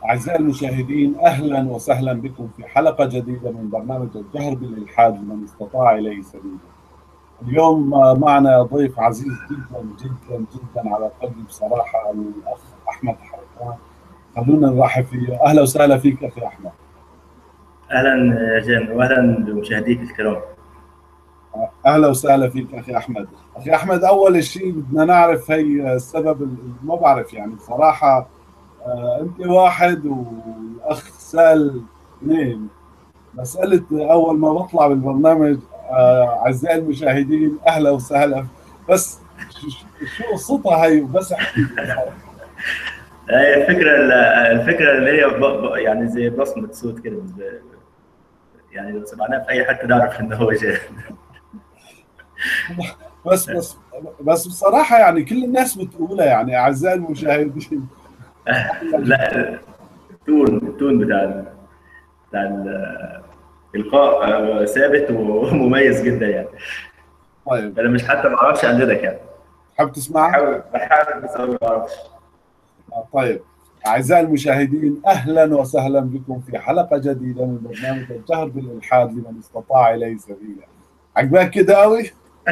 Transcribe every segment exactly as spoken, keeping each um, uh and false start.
أعزائي المشاهدين، أهلا وسهلا بكم في حلقة جديدة من برنامج الجهر بالإلحاد لمن استطاع إليه سبيلا. اليوم معنا ضيف عزيز جدا جدا جدا على قلبي بصراحة، الأخ أحمد حرقان. خلونا نرحب فيه. أهلا وسهلا فيك أخي أحمد. اهلا يا جان، واهلا بمشاهديك الكرام. أهلا وسهلا فيك أخي أحمد. أخي أحمد، أول شيء بدنا نعرف هي السبب ال- ما بعرف يعني بصراحة. آه، أنت واحد والأخ سال اثنين. مسألة أول ما بطلع بالبرنامج، آه، أعزائي المشاهدين أهلا وسهلا. بس شو شو- شو قصتها هي؟ بس احكي لي بصراحة. هي الفكره الفكره اللي هي ب... ب... يعني زي بصمه صوت كده، ب- يعني لو سمعناها في اي حته نعرف ان هو جان. بس بس بس بصراحة يعني كل الناس بتقولها، يعني أعزائي المشاهدين. أهلا جدا. لا، التون التون بتاع ال... بتاع الالقاء آه، ثابت ومميز جدا يعني. طيب، انا مش حتى ما اعرفش اقلدك يعني. تحب تسمع؟ بحاول بحاول بس أنا ما اعرفش. آه، طيب. أعزائي المشاهدين، أهلا وسهلا بكم في حلقة جديدة من برنامج الجهر بالإلحاد لمن استطاع إليه سبيلا. عجبك كده أوي؟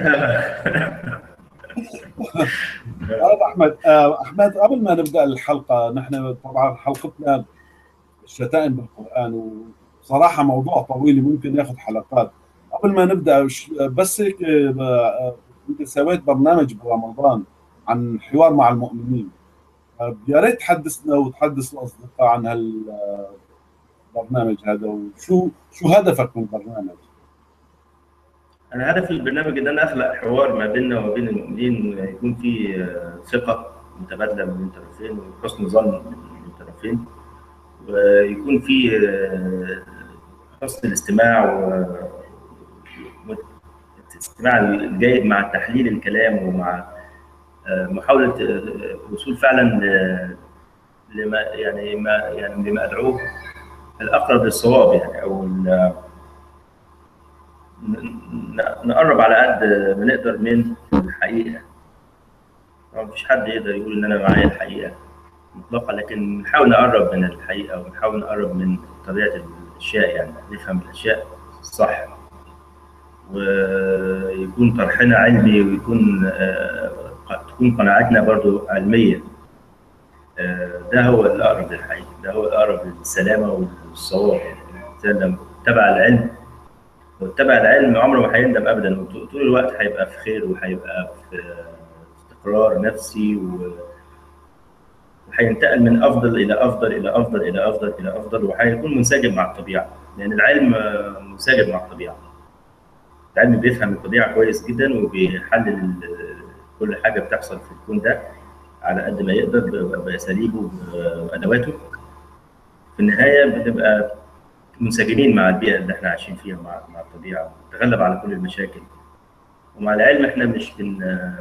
طيب احمد، آه، احمد، قبل ما نبدا الحلقه، نحن طبعا حلقتنا الشتائم بالقران، وصراحه موضوع طويل ممكن ياخذ حلقات. قبل ما نبدا ش- بس هيك، آه، آه، انت سويت برنامج برمضان عن حوار مع المؤمنين. آه، يا ريت تحدثنا وتحدث الاصدقاء عن هالبرنامج هذا، وشو شو هدفك من البرنامج؟ انا هدفي البرنامج ان انا اخلق حوار ما بيننا وما بين المؤمنين، يكون في آه، ثقه متبادله من الطرفين وحسن ظن من الطرفين، ويكون في آه، حسن الاستماع والاستماع الجيد مع تحليل الكلام، ومع آه، محاولة آه، الوصول فعلا ل- لما يعني ما يعني لما أدعوه الأقرب للصواب، يعني أو ال- ن- نقرب على قد ما نقدر من الحقيقة. ما فيش حد يقدر يقول إن أنا معايا الحقيقة مطلقة، لكن نحاول نقرب من الحقيقة ونحاول نقرب من طبيعة الأشياء، يعني نفهم الأشياء صح، ويكون طرحنا علمي، ويكون آه، تكون قناعاتنا برضو علمية. آه، ده هو الأقرب للحقيقة، ده هو الأقرب للسلامة والصواب. يعني الإنسان لما اتبع العلم، لو اتبع العلم عمره ما هيندم أبدا، وطول الوقت هيبقى في خير، وهيبقى في استقرار نفسي، و- وهينتقل من أفضل إلى أفضل إلى أفضل إلى أفضل إلى أفضل، وهيكون منسجم مع الطبيعة، لأن العلم آه، منسجم مع الطبيعة. العلم بيفهم الطبيعة كويس جدا، وبيحلل آه، كل حاجة بتحصل في الكون ده على قد ما يقدر ب- بأساليبه وأدواته. في النهاية بنبقى منسجمين مع البيئة اللي احنا عايشين فيها، مع مع الطبيعة، نتغلب على كل المشاكل. ومع العلم احنا مش بن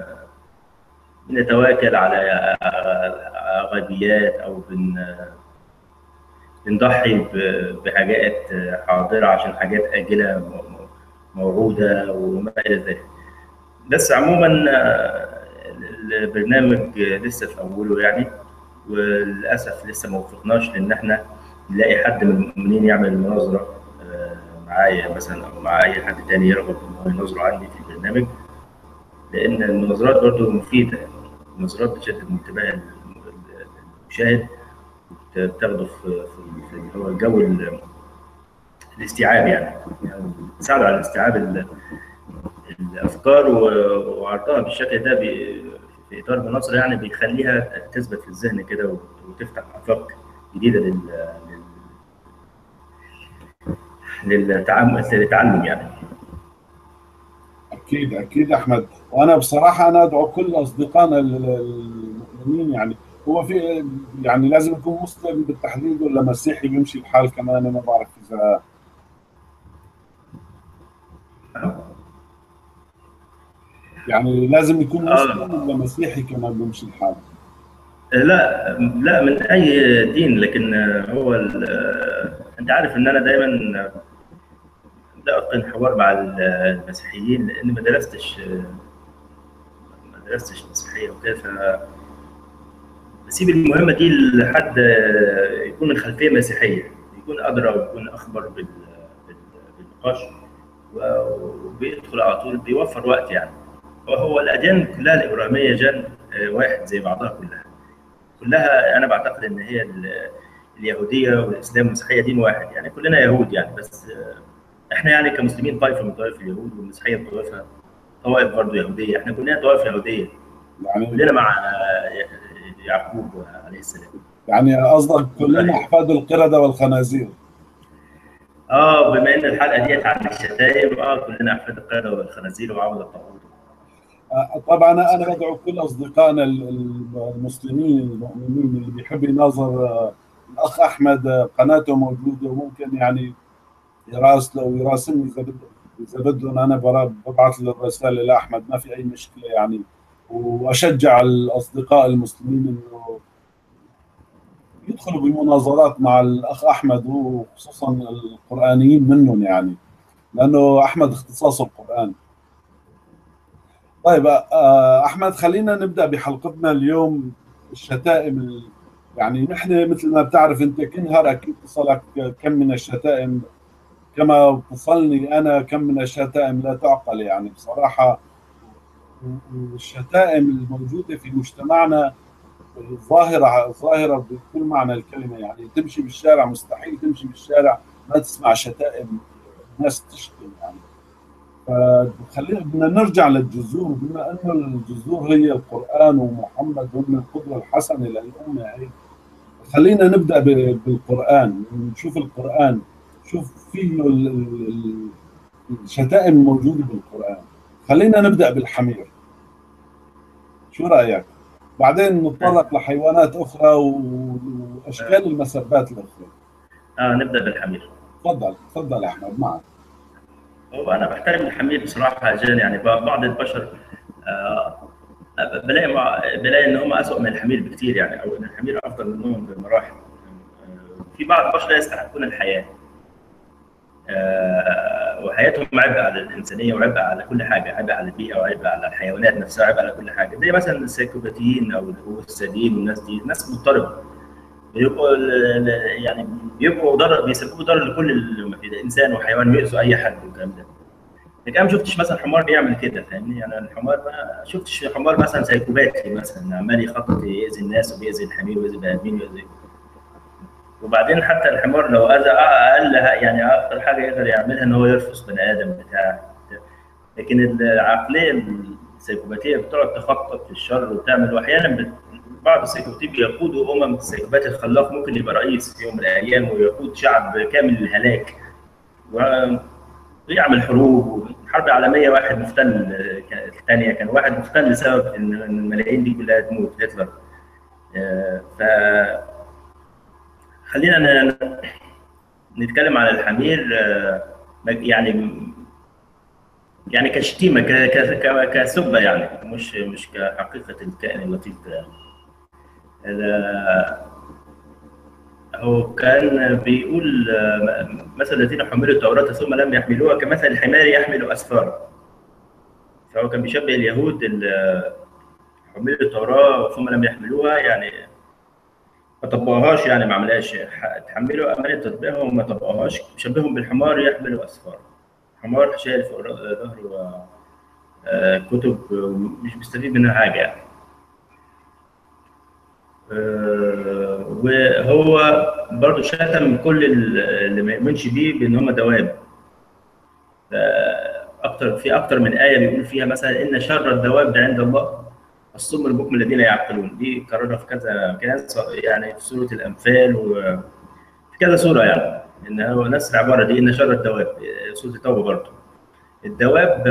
بنتواكل على غيبيات، أو بن بنضحي ب- بحاجات حاضرة عشان حاجات آجلة م- موعودة وما إلى ذلك. بس عموما آه، البرنامج لسه في أوله يعني، وللأسف لسه ما وفقناش لأن احنا نلاقي حد من المؤمنين يعمل مناظرة آه، معايا مثلا، أو مع أي حد تاني يرغب إن هو يناظره عندي في البرنامج، لأن المناظرات برضه مفيدة. المناظرات بتشدد من انتباه المشاهد، بتاخده في في في اللي هو الجو ال- الاستيعاب يعني، يعني بتساعده على استيعاب ال- الأفكار و- وعرضها بالشكل ده، بي- في إطار مناظرة، يعني بيخليها تثبت في الذهن كده، وتفتح آفاق جديدة لل للتعلم للتعلم يعني. أكيد أكيد أحمد، وأنا بصراحة أنا أدعو كل أصدقائنا ال- المؤمنين. يعني هو في، يعني لازم يكون مسلم بالتحديد ولا مسيحي بيمشي الحال كمان؟ أنا ما بعرف إذا، يعني لازم يكون مسلم اه، ولا مسيحي كمان بيمشي الحال؟ لا لا، من اي دين، لكن هو ال- انت عارف ان انا دايما لا اتقن حوار مع المسيحيين، لان ما درستش ما درستش مسيحيه وكده، فبسيب المهمه دي لحد يكون من خلفيه مسيحيه، يكون ادرى ويكون اخبر بال- بال- بالنقاش، وبيدخل على طول، بيوفر وقت يعني. وهو الاديان كلها الابراهيميه جان آه، واحد زي بعضها كلها. كلها انا بعتقد ان هي ال- اليهوديه والاسلام والمسيحيه دين واحد، يعني كلنا يهود يعني. بس آه، احنا يعني كمسلمين طائفه من طوائف اليهود، والمسيحيه طائفه طوائف برضه يهوديه، احنا كلنا طوائف يهوديه، يعني كلنا مع آه، يعقوب عليه السلام. يعني قصدك كلنا وإبراهيم. احفاد القردة والخنازير. اه بما ان الحلقه ديت عن الشتائم، اه كلنا احفاد القرده والخنازير وعبد الطاغوت. آه، طبعا انا أنا صحيح. بدعو كل اصدقائنا ال- ال- المسلمين المؤمنين اللي بيحب يناظر آه، الاخ احمد، آه، قناته موجوده، وممكن يعني يراسله ويراسلني اذا بده. اذا بدهم انا برا- ببعث له الرساله لاحمد، ما في اي مشكله يعني. واشجع الاصدقاء المسلمين انه يدخلوا بمناظرات مع الاخ احمد، وخصوصا القرانيين منهم يعني، لانه احمد اختصاصه القران. طيب آه، احمد، خلينا نبدا بحلقتنا اليوم. الشتائم ال- يعني نحن مثل ما بتعرف انت، كل نهار اكيد تصلك كم من الشتائم، كما تصلني انا كم من الشتائم لا تعقل يعني بصراحه. الشتائم الموجوده في مجتمعنا ظاهره ظاهره بكل معنى الكلمه، يعني تمشي بالشارع مستحيل تمشي بالشارع ما تسمع شتائم ناس تشتم يعني. فخلينا بدنا نرجع للجذور، بما انه الجذور هي القران ومحمد هم القدوه الحسنه للامه هي. خلينا نبدا ب- بالقران، نشوف القران، شوف فيه ال- ال- الشتائم الموجوده بالقران. خلينا نبدا بالحمير، شو رايك؟ بعدين نتطرق لحيوانات اخرى و- واشكال المسبات الاخرى. اه نبدا بالحمير. تفضل تفضل احمد، معك. هو انا بحترم الحمير بصراحه، عشان يعني بعض البشر آه بلاقي مع... بلاقي ان هم اسوء من الحمير بكتير يعني، او ان الحمير افضل منهم بمراحل. آه في بعض البشر لا يستحقون الحياه، آه وحياتهم عبء على الانسانيه، وعبء على كل حاجه، عبء على البيئه، وعبء على الحيوانات نفسها، عبء على كل حاجه. زي مثلا السيكوباتيين او الوسادين والناس دي، ناس مضطربه، بيبقوا ال- ال- يعني بيبقوا ضرر، بيسببوا ضرر لكل الانسان وحيوان، ويؤذوا اي حد والكلام ده. لكن انا ما شفتش مثلا حمار بيعمل كده، فاهمني؟ يعني الحمار ما شفتش حمار مثلا سايكوباتي مثلا عمال يخطط يأذي الناس وبيأذي الحمير ويأذي البني ادمين ويأذي. وبعدين حتى الحمار لو اذى اقل، يعني اكتر حاجه يقدر يعملها ان هو يرفس بني ادم بتاع. لكن العقليه السيكوباتيه بتقعد تخطط في الشر وتعمل، واحيانا بت- بعض السيكوباتيين بيقودوا امم. السيكوباتي الخلاق ممكن يبقى رئيس في يوم من الايام ويقود شعب كامل للهلاك، ويعمل حروب. الحرب العالميه واحد مختل، الثانيه كان واحد مختل لسبب ان إن الملايين دي كلها تموت، هتلر. آه، فخلينا ن- نتكلم على الحمير. آه، يعني يعني كشتيمه، ك- ك- ك- كسبه يعني، مش مش كحقيقه الكائن اللطيف ده يعني. ال- هو كان بيقول آه، مثل الذين حملوا التوراة ثم لم يحملوها كمثل الحمار يحمل أسفارا. فهو كان بيشبه اليهود اللي حملوا التوراة ثم لم يحملوها، يعني ما طبقوهاش، يعني ما عملهاش، ح- تحملوا أمانة تطبيقها وما طبقوهاش، بيشبههم بالحمار يحمل أسفارا. حمار شايل فوق ظهره آه، كتب ومش بيستفيد منها حاجة يعني. آه، وهو برضه شتم كل اللي ما يؤمنش بيه بان هم دواب. اكتر في اكتر من ايه بيقول فيها مثلا ان شر الدواب عند الله الصم البكم الذين يعقلون. دي كررها في كذا كذا، يعني في سوره الانفال وفي كذا سوره، يعني ان هو نفس العباره دي، ان شر الدواب. سوره التوبه برضه الدواب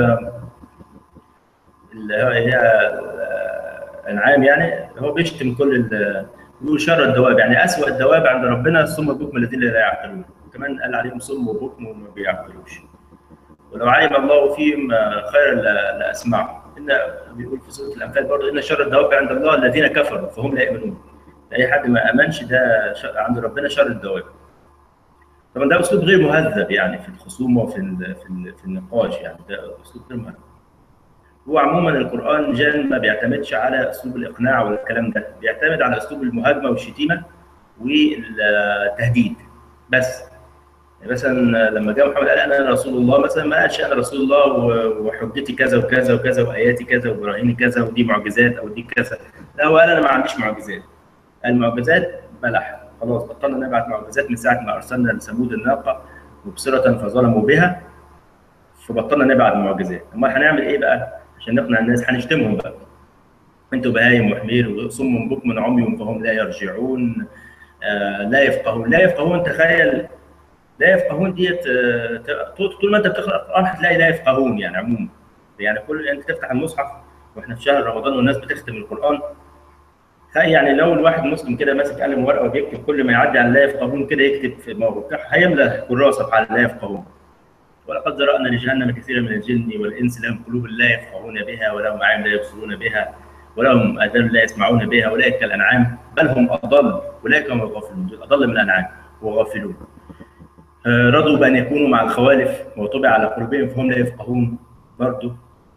اللي هي انعام، يعني هو بيشتم كل ال- بيقول شر الدواب، يعني اسوأ الدواب عند ربنا الصم البكم الذين لا يعقلون. كمان قال عليهم صم وبكم وما بيعقلوش. ولو علم الله فيهم خيرا لا- لاسمعهم. ان بيقول في سوره الانفال برضه ان شر الدواب عند الله الذين كفروا فهم لا يؤمنون. اي حد ما امنش ده ش- عند ربنا شر الدواب. طبعا ده اسلوب غير مهذب يعني في الخصومه وفي ال- في ال- في النقاش، يعني ده اسلوب غير مهذب. هو عموما القرآن جان ما بيعتمدش على أسلوب الإقناع ولا الكلام ده، بيعتمد على أسلوب المهاجمة والشتيمة والتهديد بس. يعني مثلا لما جاء محمد قال انا رسول الله مثلا، ما قالش انا رسول الله وحجتي كذا وكذا وكذا واياتي كذا وابراهيمي كذا ودي معجزات او دي كذا، لا هو قال انا ما عنديش معجزات. المعجزات بلح خلاص، بطلنا نبعت معجزات من ساعه ما ارسلنا لثمود الناقه مبصره فظلموا بها، فبطلنا نبعت معجزات. امال هنعمل ايه بقى عشان نقنع الناس؟ هنشتمهم بقى، انتوا بهايم وحمير وصم بكم عمي فهم لا يرجعون، آه لا يفقهون. لا يفقهون، تخيل لا يفقهون ديت، طول ما انت بتقرا القران هتلاقي لا يفقهون يعني عموما. يعني كل انت تفتح المصحف واحنا في شهر رمضان والناس بتختم القران، يعني لو الواحد مسلم كده ماسك قلم ورقه وبيكتب كل ما يعدي على لا يفقهون كده يكتب في موقع هيملى كراسه على لا يفقهون. ولقد ذرأنا لجهنم كثيرا من الجن والانس لهم قلوب لا يفقهون بها ولهم اعين لا يبصرون بها ولهم اذان لا يسمعون بها اولئك كالانعام بل هم اضل اولئك هم الغافلون، اضل من الانعام وغافلون. رضوا بأن يكونوا مع الخوالف وطبع على قلوبهم فهم لا يفقهون برضه.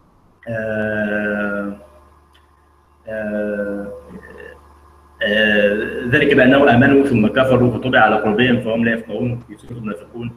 آه آه آه ذلك بأنهم آمنوا ثم كفروا فطبع على قلوبهم فهم لا يفقهون في سورة المنافقون.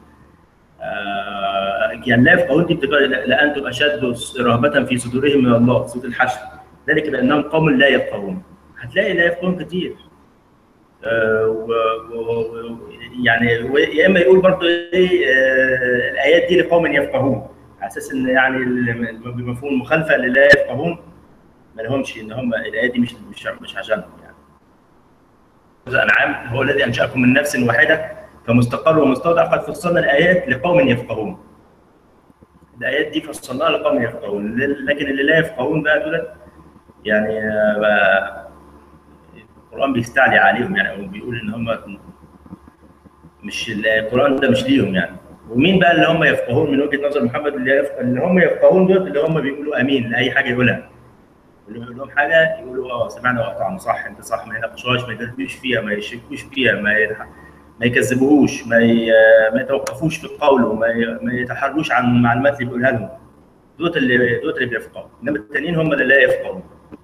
آه يعني لا يفقهون دي بتقول لأنتم أشد رهبة في صدورهم من الله، سورة الحشر. ذلك بأنهم قوم لا يفقهون. هتلاقي لا يفقهون كتير. آه و و يعني يا اما يقول برضه ايه آه الايات دي لقوم يفقهون، على اساس ان يعني بمفهوم مخالفه للا يفقهون، ما لهمش ان هم الايات دي مش مش مش عشانهم يعني. الانعام هو الذي انشاكم من نفس واحده فمستقر ومستودع قد فصلنا الايات لقوم يفقهون. الايات دي فصلناها لقوم يفقهون، لكن اللي لا يفقهون بقى دول يعني آه القرآن بيستعلي عليهم يعني، او بيقول ان هم مش القرآن ده مش ليهم يعني. ومين بقى اللي هم يفقهون من وجهة نظر محمد؟ اللي, يفق... اللي هم يفقهون دول اللي هم بيقولوا امين لاي حاجه يقولها، اللي يقول لهم حاجه يقولوا اه سمعنا واطعنا، صح انت صح، ما يناقشوهاش، ما يدلوش فيها، ما يشكوش فيها، ما ي... ما يكذبوهوش، ما ي... ما يتوقفوش في قوله، ما ي... ما يتحرجوش عن المعلومات اللي بيقولها لهم. دوت اللي دوت اللي بيفقهوا، انما التانيين هم اللي لا يفقهون.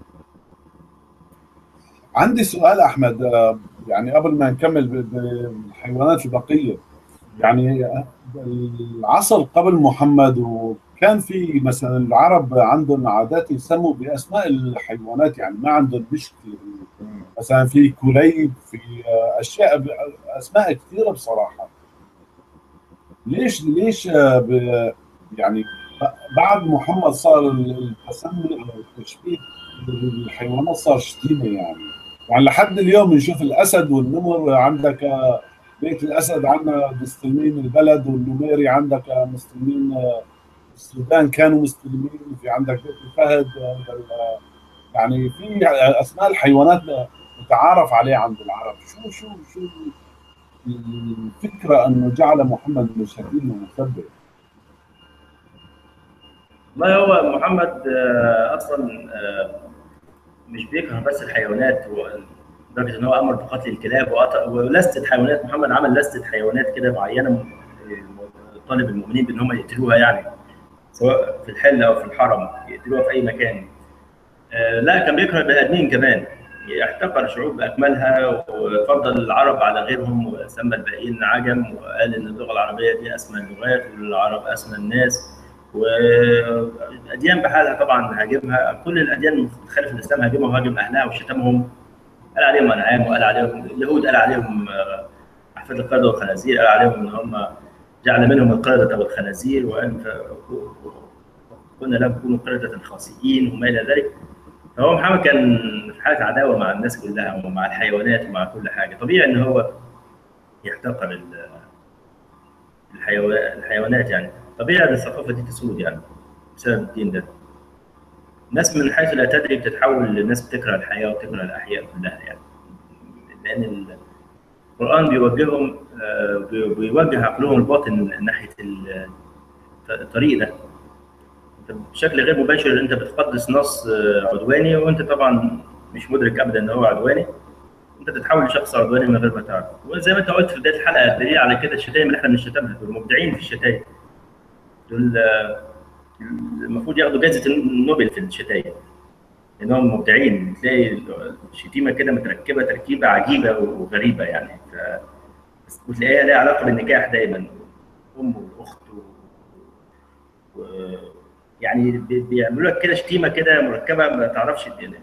عندي سؤال أحمد، يعني قبل ما نكمل بالحيوانات البقية، يعني العصر قبل محمد وكان في مثلا العرب عندهم عادات يسموا بأسماء الحيوانات، يعني ما عندهم مشكلة. مثلا في كليب، في أشياء أسماء كثيرة بصراحة. ليش ليش يعني بعد محمد صار التسمي أو التشبيه الحيوانات صار شتيمة يعني. يعني لحد اليوم نشوف الاسد والنمر، عندك بيت الاسد عندنا مستلمين البلد، والنميري عندك مستلمين السودان كانوا مستلمين، في عندك بيت الفهد، يعني في اسماء الحيوانات متعارف عليها عند العرب. شو شو شو الفكره انه جعل محمد من شتيم ومسبب؟ والله هو محمد اصلا مش بيكره بس الحيوانات، لدرجه ان هو امر بقتل الكلاب ولستة حيوانات. محمد عمل لستة حيوانات كده معينه طالب المؤمنين بان هم يقتلوها يعني، سواء في الحل او في الحرم، يقتلوها في اي مكان. لا كان بيكره البني ادمين كمان، احتقر شعوب باكملها وفضل العرب على غيرهم وسمى الباقيين عجم، وقال ان اللغه العربيه دي اسمى اللغات والعرب اسمى الناس. والاديان بحالها طبعا هاجمها، كل الاديان خلف الاسلام هاجمها وهاجم اهلها وشتمهم، قال عليهم انعام، وقال عليهم اليهود، قال عليهم احفاد القرده والخنازير، قال عليهم ان هم جعل منهم القرده والخنازير، وان كنا لم يكونوا قرده خاسئين وما الى ذلك. فهو محمد كان في حاله عداوه مع الناس كلها ومع الحيوانات ومع كل حاجه. طبيعي ان هو يحتقر الحيوانات يعني، طبيعي ان الثقافه دي تسود يعني بسبب الدين ده. الناس من حيث لا تدري بتتحول للناس بتكره الحياه وبتكره الاحياء كلها يعني، لان القران بيوجههم بيوجه عقلهم الباطن ناحيه الطريق ده. انت بشكل غير مباشر انت بتقدس نص عدواني وانت طبعا مش مدرك ابدا ان هو عدواني، انت بتتحول لشخص عدواني من غير ما تعرف. وزي ما انت قلت في بدايه الحلقه، الدليل على كده الشتايم اللي احنا بنشتمها، دول مبدعين في الشتايم، دول المفروض ياخدوا جائزه النوبل في الشتايم. لانهم مبدعين، تلاقي الشتيمه كده متركبه تركيبه عجيبه وغريبه يعني. ف وتلاقيها لها علاقه بالنكاح دايما، ام والاخت و... و... يعني بي- بيعملوا لك كده شتيمه كده مركبه ما تعرفش الدنيا.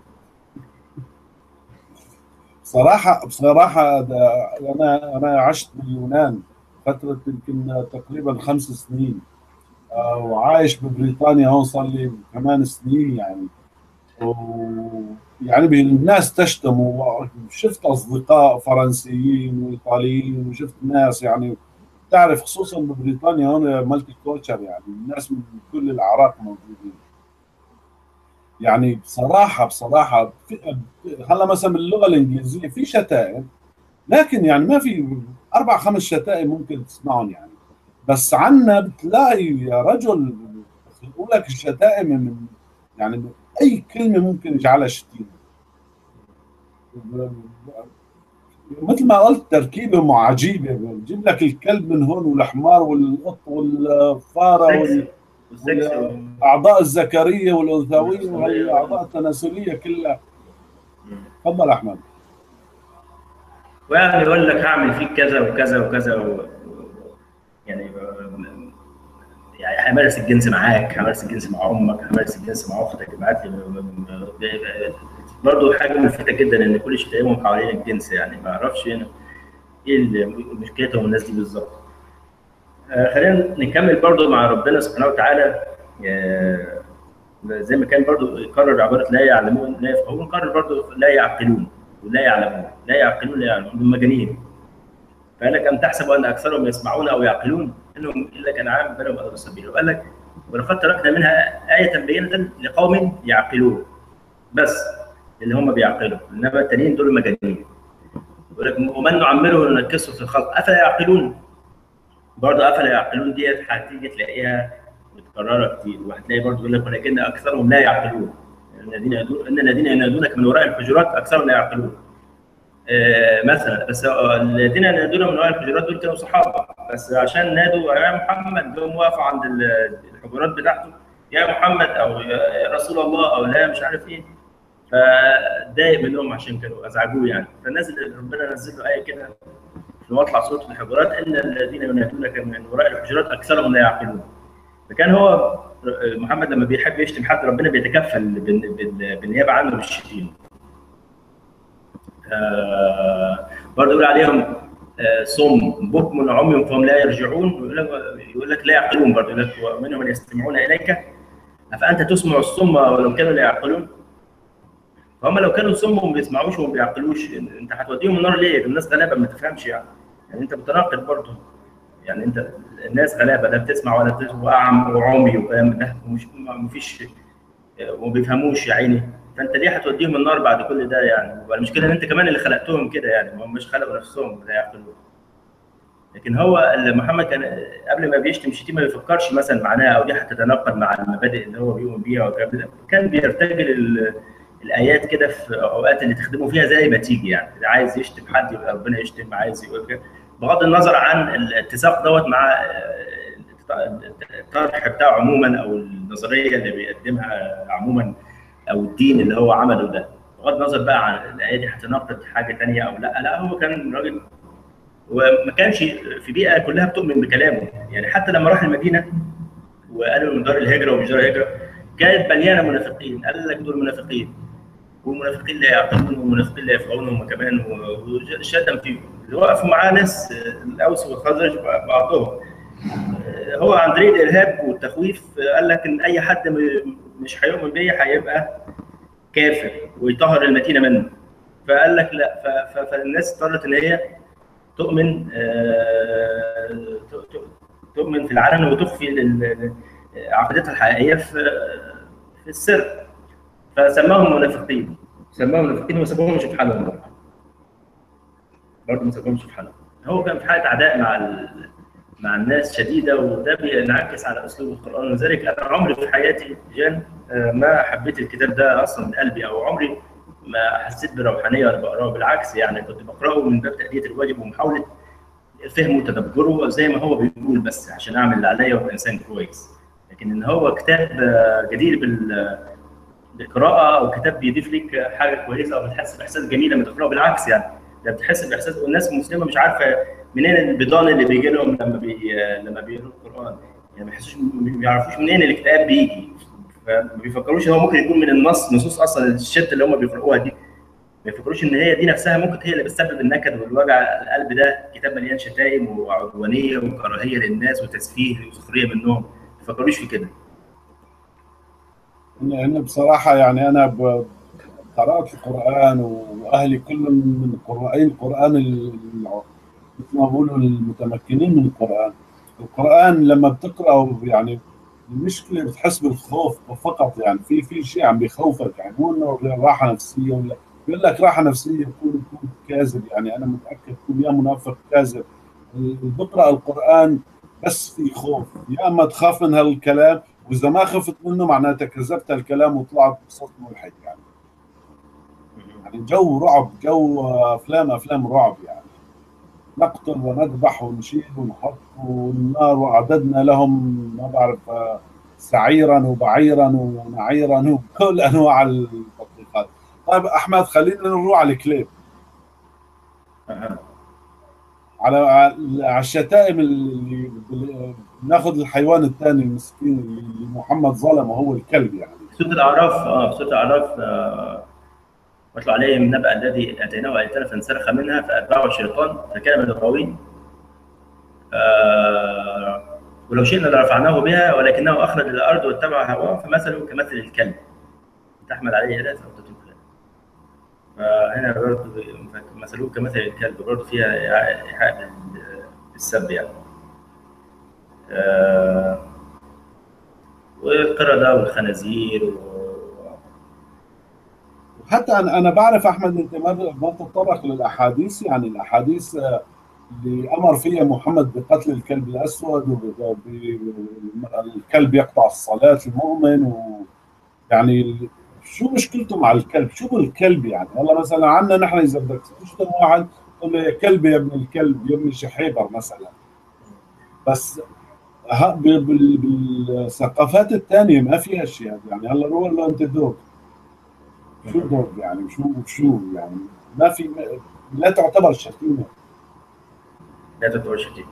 بصراحة بصراحة ده أنا أنا عشت باليونان فترة يمكن تقريبا خمس سنين. آه، وعايش ببريطانيا هون صار لي ثمان سنين يعني. ويعني الناس تشتم، وشفت أصدقاء فرنسيين وإيطاليين، وشفت ناس يعني تعرف خصوصا ببريطانيا هون مالتي كولتشر، يعني الناس من كل الأعراق موجودين. يعني بصراحة بصراحة في هلا مثلا باللغة الإنجليزية في شتائم، لكن يعني ما في أربع خمس شتائم ممكن تسمعهم يعني. بس عنا بتلاقي يا رجل يقول لك الشتائم من يعني من أي كلمة ممكن يجعلها شتيمة. مثل ما قلت تركيبة عجيبة، بجيب لك الكلب من هون والحمار والقط والفارة سكس وال... والسكس و... والأعضاء الذكرية والأنثوية وهي والعنصريه. الأعضاء التناسلية كلها. تفضل أحمد. ويعني يقول لك هعمل فيك كذا وكذا وكذا و... يعني يعني همارس الجنس معاك، همارس الجنس مع امك، همارس الجنس مع اختك، ابعت لي. برضه حاجه ملفته جدا ان كل شتايمهم حوالين الجنس، يعني ما اعرفش هنا ايه اللي- مشكلتهم الناس دي بالظبط. آه، خلينا نكمل برضه مع ربنا سبحانه وتعالى. آه، زي ما كان برضه يكرر عباره لا يعلمون لا يفقهون، كرر برضه لا يعقلون ولا يعلمون، لا يعقلون لا يعلمون، دول مجانين. فقال لك: أم تحسب أن أكثرهم يسمعون أو يعقلون إنهم إلا كأنعام بل هم أضل سبيلا. وقال لك: ولقد تركنا منها آية بينة لقوم يعقلون. بس اللي هم بيعقلوا، إنما التانيين دول مجانين. يقول لك: ومن نعمره ننكسه في الخلق أفلا يعقلون. برضه أفلا يعقلون ديت هتيجي تلاقيها متكررة كتير، وهتلاقي برضه يقول لك: ولكن أكثرهم لا يعقلون. الذين يدون إن الذين ينادونك من وراء الحجرات أكثرهم لا يعقلون. آه، مثلا بس آه، الذين ينادون من وراء الحجرات دول كانوا صحابه، بس عشان نادوا يا محمد جم وقفوا عند ال- الحجرات بتاعته: يا محمد او يا رسول الله او لا مش عارف ايه. فضايق منهم عشان كانوا ازعجوه يعني. فنزل ربنا نزل له ايه كده في مطلع سوره الحجرات: ان الذين ينادونك من وراء الحجرات اكثرهم لا يعقلون. فكان هو آه، محمد لما بيحب يشتم حد ربنا بيتكفل بال- بال- بالنيابه عنه بالشتيمه. آه، برضه يقول عليهم آه، صم بكم عمي فهم لا يرجعون. يقول لك يقول لك لا يعقلون. برضه يقول لك: ومنهم من يستمعون اليك افانت تسمع الصم ولو كانوا لا يعقلون. فهم لو كانوا صم وما بيسمعوش وما بيعقلوش، انت هتوديهم النار ليه؟ الناس غلابه ما تفهمش يعني. يعني انت بتناقض برضه. يعني انت الناس غلابه لا بتسمع ولا بتسمع، واعمى وعمي وفاهم ده مش ما فيش وما بيفهموش يا عيني. فانت ليه هتوديهم النار بعد كل ده يعني؟ والمشكله ان انت كمان اللي خلقتهم كده يعني، ما هم مش خلقوا نفسهم لا يعقلون. لكن هو اللي محمد كان قبل ما بيشتم شتيمه ما بيفكرش مثلا معناها او دي هتتناقض مع المبادئ اللي هو بيؤمن بيها وكده. كان بيرتجل ال- الايات كده في اوقات اللي تخدمه فيها زي ما تيجي يعني. اللي عايز يشتم حد يبقى ربنا يشتم، عايز يقول كده بغض النظر عن الاتساق دوت مع الطرح بتاعه عموما او النظريه اللي بيقدمها عموما او الدين اللي هو عمله ده. بغض النظر بقى عن الايه دي هتناقض حاجه ثانيه او لا. لا هو كان راجل وما كانش في بيئه كلها بتؤمن بكلامه يعني. حتى لما راح المدينه وقالوا من دار الهجره ومش دار الهجره كانت مليانه منافقين. قال لك دول منافقين، والمنافقين لا يعقلون والمنافقين لا يفقهون هم كمان. وشتم فيهم اللي وقفوا معاه ناس الاوس والخزرج بعضهم. هو عن طريق الارهاب والتخويف قال لك ان اي حد مش هيؤمن بيا هيبقى كافر ويطهر المدينه منه. فقال لك لا. ف- ف- فالناس اضطرت ان هي تؤمن آه، ت- ت- تؤمن في العلن وتخفي ال- عقيدتها الحقيقيه في في السر. فسماهم منافقين. سماهم منافقين وما سابوهمش في حالهم برضه. برضه ما سابوهمش في حالهم. هو كان في حاله عداء مع ال- مع الناس شديده، وده بينعكس على اسلوب القران. ولذلك انا عمري في حياتي جان آه، ما حبيت الكتاب ده اصلا من قلبي، او عمري ما حسيت بروحانيه وانا بقراه. بالعكس يعني كنت بقراه من باب تاديه الواجب ومحاوله فهمه وتدبره زي ما هو بيقول، بس عشان اعمل اللي عليا وابقى انسان كويس. لكن ان هو كتاب آه، جدير بال القراءه او كتاب بيضيف لك حاجه كويسه، او بتحس باحساس جميل لما تقراه. بالعكس يعني، ده بتحس باحساس، والناس المسلمه مش عارفه منين البيضان اللي بيجي لهم لما بي لما بيقروا القران. يعني ما بيحسوش، ما بيعرفوش منين الاكتئاب بيجي، فما بيفكروش ان هو ممكن يكون من النص، نصوص اصلا الشت اللي هم بيقرؤوها دي، ما يفكروش ان هي دي نفسها ممكن هي اللي بتسبب النكد والوجع القلب. ده كتاب مليان شتائم وعدوانيه وكراهيه للناس وتسفيه وسخريه منهم، ما يفكروش في كده. إن إن بصراحة يعني أنا ب- قرأت القرآن، وأهلي كلهم من قراءين القرآن ال- مثل ما بقولوا المتمكنين من القرآن. القرآن لما بتقرأه يعني المشكلة بتحس بالخوف فقط، يعني في في شيء عم بيخوفك، يعني مو انه راحة نفسية ولا بيقول لك راحة نفسية، بكون بكون كاذب، يعني انا متأكد كل يا منافق كاذب. اللي بقرأ القرآن بس في خوف، يا اما تخاف من هالكلام، واذا ما خفت منه معناتها كذبت الكلام وطلعت بصوت ملحد يعني. يعني جو رعب، جو افلام افلام رعب يعني. نقتل ونذبح ونشيل ونحط والنار، وأعددنا لهم ما بعرف آه، سعيرا وبعيرا ونعيرا وكل أنواع التطبيقات. طيب أحمد، خلينا نروح على الكليب، أها. على على الشتائم اللي اللي- بناخذ الحيوان الثاني المسكين اللي محمد ظلمه، هو الكلب يعني. في سوره الاعراف، اه في سوره الاعراف، آه، واتلو عليهم النبأ الذي اتيناه ايتنا فانسلخ منها فاتبعه الشيطان فكان من الغاوين. آه، ولو شئنا لرفعناه بها ولكنه اخرج الى الارض واتبع هواه فمثله كمثل الكلب تحمل عليه الاثم او تتركه. فهنا برضه مثله كمثل الكلب، برضه فيها ايحاء بال- بالسب يعني. آه، والقردة والخنازير و... وحتى أنا أنا بعرف أحمد أنت ما ما تتطرق للأحاديث، يعني الأحاديث اللي امر فيها محمد بقتل الكلب الاسود، والكلب يقطع الصلاه المؤمن، ويعني شو مشكلته مع الكلب؟ شو الكلب يعني؟ والله مثلا عندنا نحن اذا بدك تشتم واحد تقول له يا كلب يا ابن الكلب يا ابن الشحيبر مثلا. بس ها- بال- بال- بالثقافات الثانيه ما فيها شيء يعني. هلا بقول له انت دوب، شو دوب يعني؟ شو شو يعني؟ ما في، لا تعتبر شتيمه. لا تطورش دي.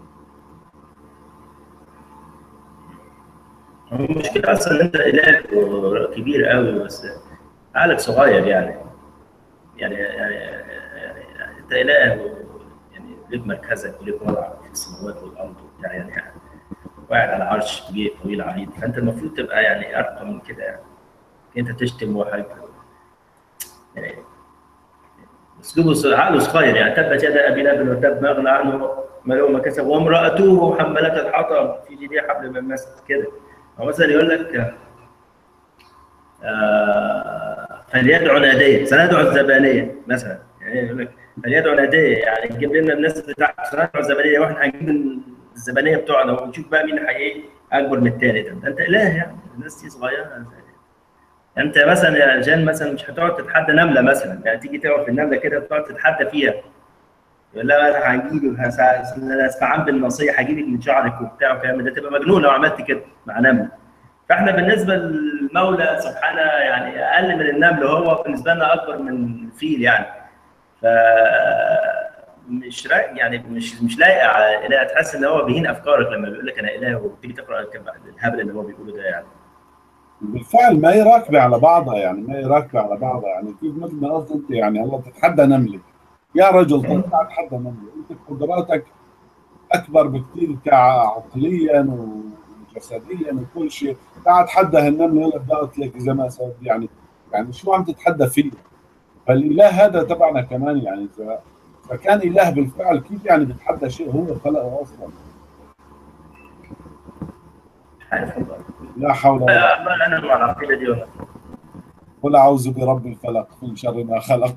هو المشكلة أصلا إن أنت إله كبير قوي بس عقلك صغير يعني. يعني يعني, يعني أنت إله و- يعني ليك مركزك وليك وضعك في السماوات والأرض وبتاع يعني, يعني قاعد على عرش كبير طويل عريض، فأنت المفروض تبقى يعني أرقى من كده يعني. أنت تشتم واحد يعني، اسلوبه ص- عقله صغير يعني. تبت يدا ابي لهب وتب ما اغنى عنه ماله ما كسب وامراته حملت الحطب في جيدها حبل من مسد كده. او مثلا يقول لك آه، فليدعو ناديه سندعو الزبانيه مثلا، يعني يقول لك فليدعو ناديه، يعني نجيب لنا الناس بتاعته سندعو الزبانيه، واحنا هنجيب الزبانيه بتوعنا ونشوف بقى مين حقيقي اكبر من الثاني. ده ده انت اله يعني، الناس دي صغيره. انت مثلا يا جان مثلا مش هتقعد تتحدى نمله مثلا، يعني تيجي تقعد في النمله كده تقعد تتحدى فيها، يقول لها انا هجيبك هس- انا استعان بالنصيحه هجيبك من شعرك وبتاع وكلام ده، تبقى مجنون لو عملت كده مع نمله. فاحنا بالنسبه للمولى سبحانه يعني اقل من النمل، هو بالنسبه لنا اكبر من الفيل يعني. ف مش را... يعني مش مش لايقه على اله، تحس ان هو بيهين افكارك لما بيقول لك انا اله وتيجي تقرا الهبل اللي هو بيقوله ده يعني. بالفعل ما هي راكبة على بعضها، يعني ما هي راكبة على بعضها، يعني كيف مثل ما قلت انت، يعني هلا تتحدى نملة. يا رجل طيب تعال تتحدى نملة، انت قدراتك اكبر بكثير كعقليا وجسديا وكل شيء. تعال تحدى هالنملة، يقول لك بدي اقتلك اذا ما سويت يعني. يعني شو عم تتحدى فيه؟ فالاله هذا تبعنا كمان يعني، اذا اذا كان اله بالفعل كيف يعني بيتحدى شيء هو خلقه اصلا؟ مش عارف والله. لا حول ولا قوة. انا مع العقيده دي والله. قل اعوذ برب الفلق من شر ما خلق.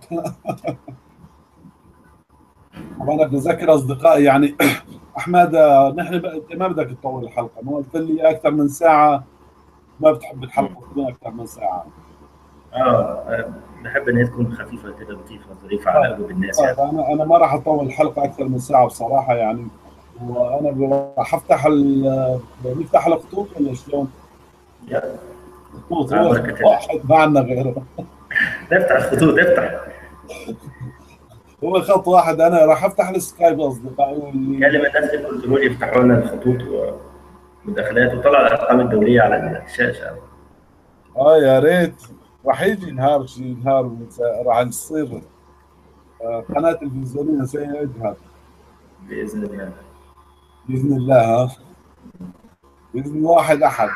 طبعا انا بذكر اصدقائي يعني. احمد، آه، نحن بقى انت ما بدك تطول الحلقه، ما قلت لي اكثر من ساعه، ما بتحب الحلقه تكون اكثر من ساعه. اه بحب ان هي تكون خفيفه كده لطيفه ظريفه على طيب، قلوب الناس طيب يعني. انا انا ما راح اطول الحلقه اكثر من ساعه بصراحه يعني. وانا راح افتح ال- نفتح الخطوط ولا شلون؟ يلا. خطوط، مع هو بركه الله. واحد ما عندنا غيره. افتح الخطوط، افتح. هو خط واحد. انا راح افتح السكايب اصدقائي واللي كلم الناس اللي الكنترول يفتحوا لنا الخطوط والمداخلات، وطلع الارقام الدوليه على الشاشه. اه يا ريت. راح يجي نهار، شي نهار راح نصير آه، قناه تلفزيونيه سيجهر باذن الله. باذن الله. ها، باذن واحد احد.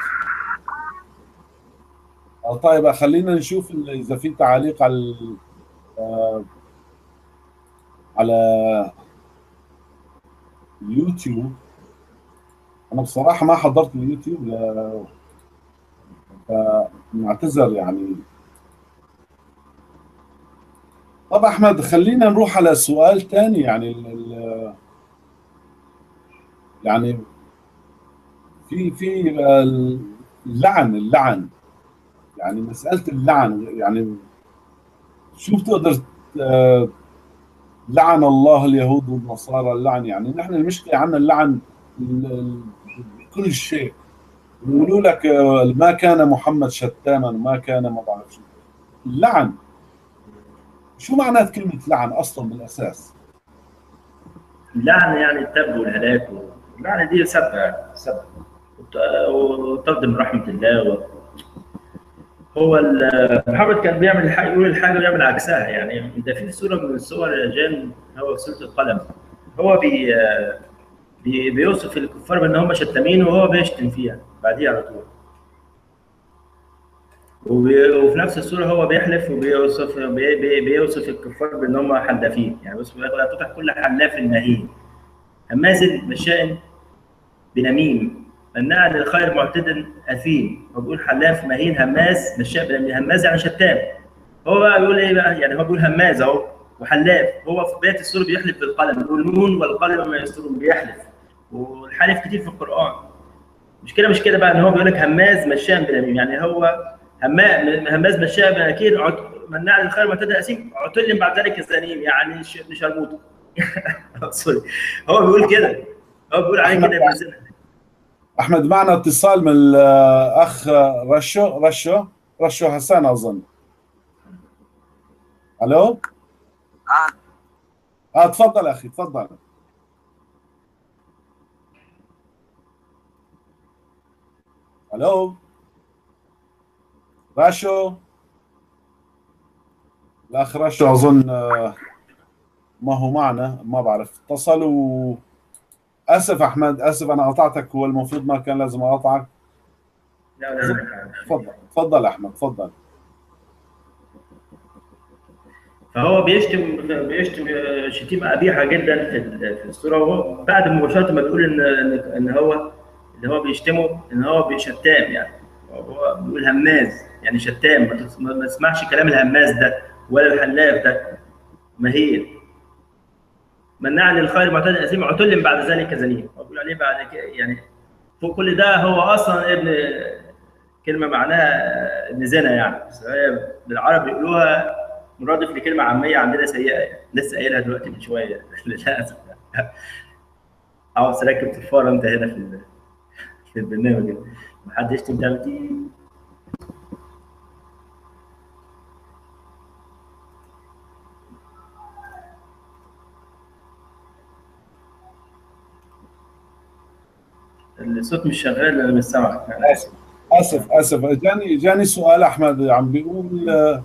آه، طيب خلينا نشوف ال- اذا في تعليق على ال- آه، على اليوتيوب. انا بصراحه ما حضرت اليوتيوب، لا- فنعتذر يعني. طب احمد، خلينا نروح على سؤال ثاني. يعني ال- ال- يعني في في اللعن اللعن يعني مسألة اللعن. يعني شو بتقدر آه، لعن الله اليهود والنصارى اللعن. يعني نحن المشكلة عندنا اللعن ال- ال- بكل شيء. يقولوا لك آه، ما كان محمد شتاما وما كان ما بعرف شو. اللعن، شو معنات كلمة لعن أصلا بالأساس؟ اللعنه يعني التب والهلاك، اللعنه دي سبه، يعني سبه وت- وطرد من رحمه الله. هو ال- محمد كان بيعمل الحاجة، يقول الحاجة ويعمل عكسها. يعني ده في صورة من الصور يا جان، هو في سورة القلم. هو بي بي بيوصف الكفار بأن هم شتامين، وهو بيشتم فيها بعديها على طول. وبي- وفي نفس الصورة هو بيحلف وبيوصف بي بي بيوصف الكفار بأن هم حلافين. يعني بص، لا تطع كل حلاف مهين هماز مشاء بنميم مناع للخير معتد اثيم. هو بيقول حلاف مهين هماز مشاء بنميم. هماز يعني شتام. هو بقى بيقول ايه بقى؟ يعني هو بيقول هماز اهو وحلاف. هو في بدايه السوره بيحلف بالقلم، بيقول نون والقلم ما يسطرون، بيحلف. والحلف كتير في القران. مش كده مش كده بقى، ان هو بيقول لك هماز مشاء بنميم. يعني هو هما- هماز مشاء بنكير عت- مناع للخير معتد اثيم عتل بعد ذلك الزنيم، يعني ش- ابن شرموطه. سوري. هو بيقول كده، هو بيقول عليه أحمد كده ابن زنا. أحمد معنا اتصال من الأخ رشو رشو رشو حسان أظن. ألو. اه آه تفضل أخي، تفضل. ألو راشو. الأخ راشو أظن آه، ما هو معنا، ما بعرف اتصل. و اسف احمد، اسف انا قطعتك. هو المفروض ما كان لازم اقطعك. لا لا أظن- لا. تفضل تفضل احمد، تفضل. فهو بيشتم بيشتم شتيمه قبيحه جدا في ال- في الصوره. وهو بعد مباشره ما بيقول ان ان إن هو اللي هو بيشتمه ان هو بيشتام. يعني هو بيقول هماز يعني شتام. ما تس- ما تسمعش كلام الهماز ده ولا الحلاف ده. مهين مناع للخير معتد اثيم عتل بعد ذلك زنيم. هو بيقول عليه بعد كده يعني فوق كل ده هو اصلا ابن كلمه معناها ابن زنا. يعني بس هي بالعربي بيقولوها مرادف لكلمه عاميه عندنا سيئه. يعني لسه قايلها دلوقتي من شويه للاسف. عاوز تركب تلفار انت هنا في ال- في البرنامج. محدش يشتم تمتي. الصوت مش شغال، انا مش سامعك، انا اسف. اسف اسف اسف جاني جاني سؤال احمد، عم بيقول آه،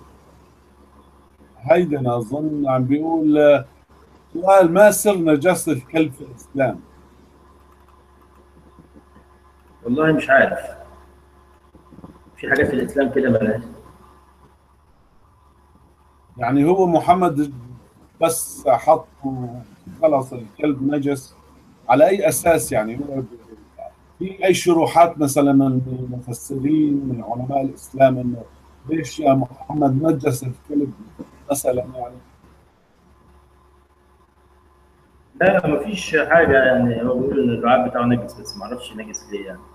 هيدن اظن عم بيقول آه، سؤال: ما سر نجاسة الكلب في الاسلام؟ والله مش عارف. في حاجات في الاسلام كده مالهاش. يعني هو محمد بس حط خلص الكلب نجس على اي اساس؟ يعني هو في اي شروحات مثلا من المفسرين من علماء الاسلام انه ليش يا محمد نجس الكلب مثلا يعني؟ لا مفيش حاجه. يعني هو بيقول ان اللعاب بتاعه نجس، بس ما اعرفش نجس ليه يعني.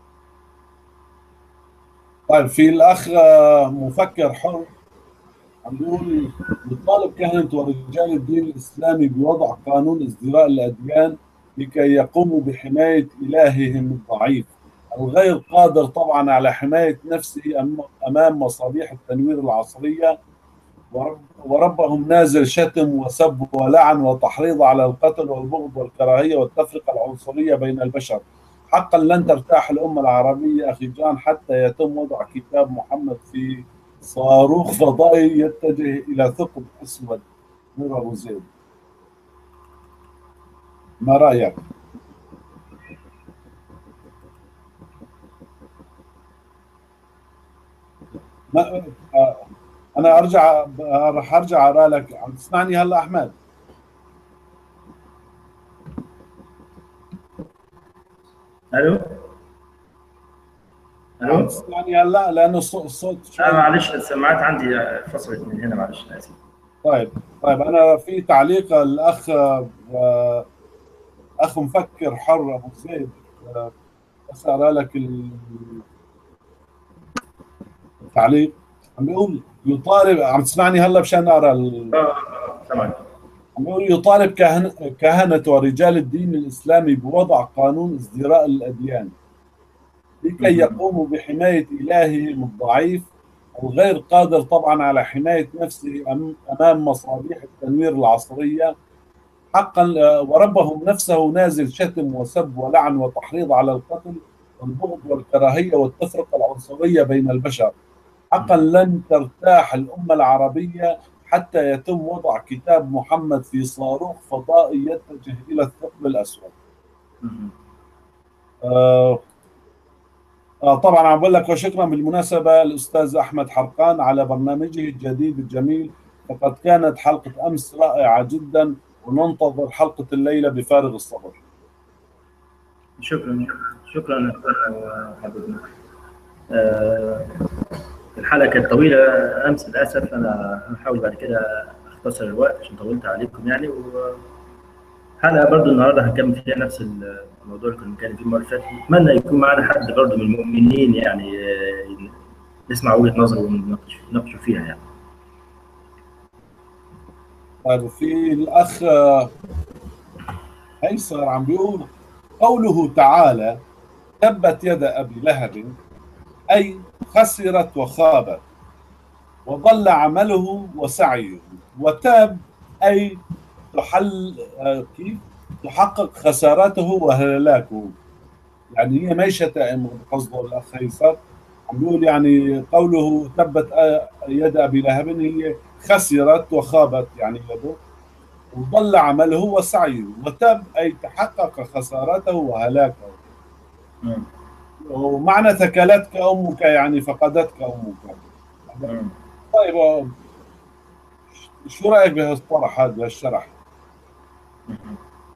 طيب في الاخ آه، مفكر حر عم بيقول: يطالب كهنة ورجال الدين الاسلامي بوضع قانون ازدراء الاديان لكي يقوموا بحماية الههم الضعيف الغير قادر طبعا على حماية نفسه أمام مصابيح التنوير العصرية، ورب وربهم نازل شتم وسب ولعن وتحريض على القتل والبغض والكراهية والتفرقة العنصرية بين البشر. حقا لن ترتاح الأمة العربية أخي جان حتى يتم وضع كتاب محمد في صاروخ فضائي يتجه إلى ثقب أسود. نور أبو زيد، ما رأيك؟ ما آه، أنا أرجع راح أرجع أقرأ لك. عم تسمعني هلا أحمد؟ الو الو. عم تسمعني هلا؟ لأنه الصوت الصوت آه شوي. معلش السماعات عندي فصلت من هنا، معلش انا اسف. طيب طيب، أنا في تعليق الأخ آه، أخ مفكر حر أبو زيد، آه، بس أقرأ لك التعليق. عم بيقول يطالب، عم تسمعني هلا مشان أقرأ ال- اه آه، سامعك. عم بيقول يطالب كهنة كهنة ورجال الدين الإسلامي بوضع قانون ازدراء الأديان لكي مهم. يقوموا بحماية إلههم الضعيف الغير قادر طبعا على حماية نفسه أم- أمام مصابيح التنوير العصرية. حقا آه، وربهم نفسه نازل شتم وسب ولعن وتحريض على القتل والبغض والكراهية والتفرقة العنصرية بين البشر. حقا مهم. لن ترتاح الأمة العربية حتى يتم وضع كتاب محمد في صاروخ فضائي يتجه إلى الثقب الأسود. مهم. آه آه طبعا عم بقول لك، وشكرا بالمناسبة الأستاذ أحمد حرقان على برنامجه الجديد الجميل، فقد كانت حلقة أمس رائعة جدا، وننتظر حلقة الليلة بفارغ الصبر. شكرا شكرا يا أخونا حبيبنا. آه، الحلقة كانت طويلة أمس للأسف. أنا هحاول بعد كده أختصر الوقت عشان طولت عليكم يعني. وحلقة برضو النهاردة هنكمل فيها نفس الموضوع اللي كنا بنتكلم فيه المرة اللي فاتت. نتمنى يكون معانا حد برضو من المؤمنين يعني، آه، نسمع وجهة نظره ونناقش نناقشوا فيها يعني. طيب، وفي الأخ هيثر عم بيقول قوله تعالى تبت يد أبي لهب، أي خسرت وخابت وضل عمله وسعيه، وتاب أي تحل آه، كيف تحقق خسارته وهلاكه. يعني هي ما شتائم قصده الأخ هيثر، عم بيقول يعني قوله تبت آه، يد أبي لهب هي خسرت وخابت يعني يده، وضل عمله وسعيه، وتاب أي تحقق خسارته وهلاكه. مم. ومعنى ثكلتك أمك يعني فقدتك أمك. مم. طيب، آه، شو رأيك بهالطرح هذا بهالشرح؟ مم.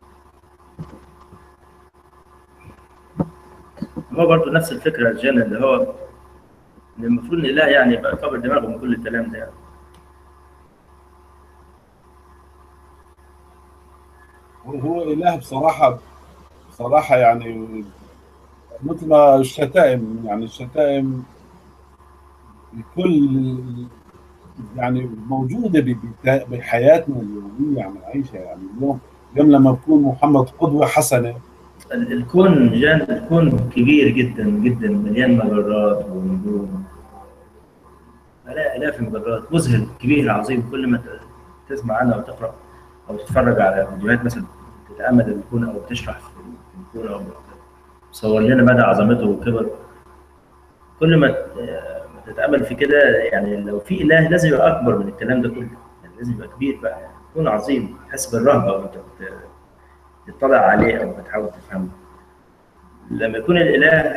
هو برضو نفس الفكرة الجنة، اللي هو إن المفروض إن الإله يعني يبقى كبر دماغه من كل الكلام ده يعني. هو هو إله بصراحة، بصراحة يعني مثل ما الشتائم، يعني الشتائم بكل يعني موجودة ب- بتا- بحياتنا اليومية عم نعيشها. يعني اليوم اليوم لما بكون محمد قدوة حسنة. ال- الكون جان الكون كبير جدا جدا، مليان مجرات ونجوم، آلاف آلاف المجرات، مذهل كبير عظيم. كل ما ت- تسمع عنها أو تقرأ أو تتفرج على فيديوهات مثلا تتأمل الكون أو تشرح في الكون أو تصور لنا مدى عظمته وكبر، كل ما ت- ما تتأمل في كده يعني. لو في إله لازم يبقى أكبر من الكلام ده كله يعني، لازم يبقى كبير بقى يعني. كون عظيم تحس بالرهبة وأنت بت- بتطلع عليه أو بتحاول تفهمه. لما يكون الإله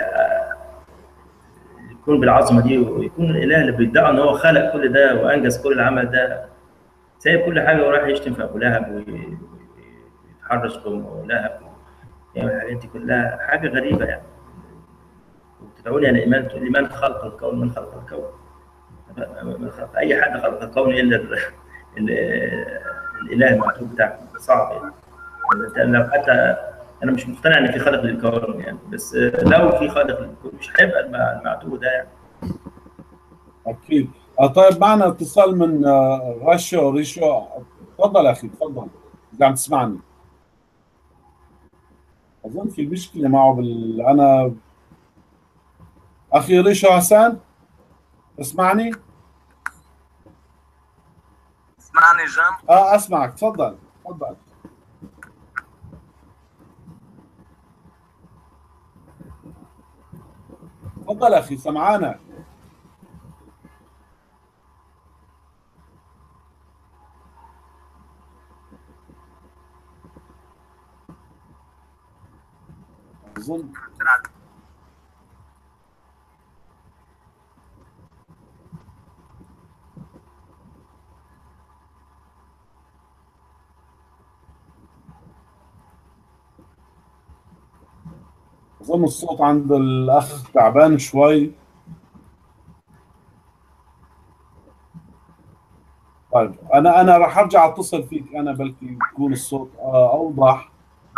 يكون بالعظمه دي، ويكون الاله اللي بيدعي ان هو خلق كل ده وانجز كل العمل ده، سايب كل حاجه وراح يشتم في ابو لهب وي- ويتحرش بام لهب ويعمل الحاجات دي كلها، حاجه غريبه يعني. وتدعوني على الايمان، تقول لي من خلق الكون؟ من خلق الكون؟ من خلق اي حد خلق الكون الا ال- ال- الاله المعتوه بتاعكم؟ صعب يعني. أنت لو حتى انا مش مقتنع ان في خالق للكون يعني، بس لو في خالق للكون مش هيبقى المع- المعتوه ده يعني. أكيد. آه، طيب، معنا اتصال من آه، رشو ريشو. تفضل أخي، تفضل إذا عم تسمعني. أظن في مشكلة معه بال... أنا اخي ريشو حسن، اسمعني؟ اسمعني جنب. اه اسمعك، تفضل تفضل. تفضل اخي، سمعانك. اظن اظن الصوت عند الاخ تعبان شوي. طيب انا انا راح ارجع اتصل فيك انا، بلكي يكون الصوت آه، اوضح.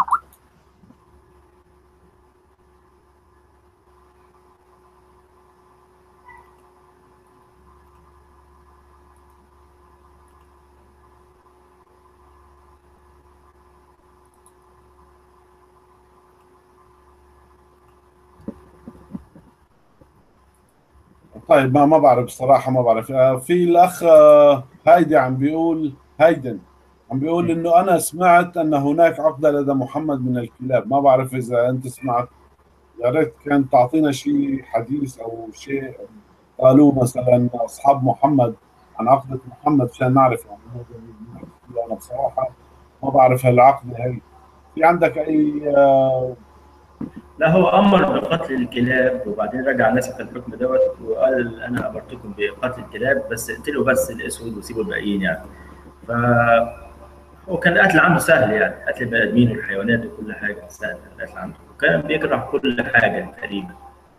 طيب ما ما بعرف بصراحة، ما بعرف. آه، في الأخ آه، هايدي عم بيقول، هايدن عم بيقول إنه أنا سمعت أن هناك عقدة لدى محمد من الكلاب. ما بعرف إذا أنت سمعت، يا ريت كان تعطينا شيء حديث أو شيء قالوه مثلا أصحاب محمد عن عقدة محمد عشان نعرف. يعني أنا بصراحة ما بعرف هالعقدة هي. في عندك أي آه، لا، هو امر بقتل الكلاب وبعدين رجع نسخ الحكم دوت وقال انا امرتكم بقتل الكلاب بس اقتلوا بس الاسود وسيبوا الباقيين يعني. ف هو كان القتل عنده سهل، يعني قتل البني ادمين والحيوانات وكل حاجه سهل القتل عنده، وكان بيكره كل حاجه تقريبا.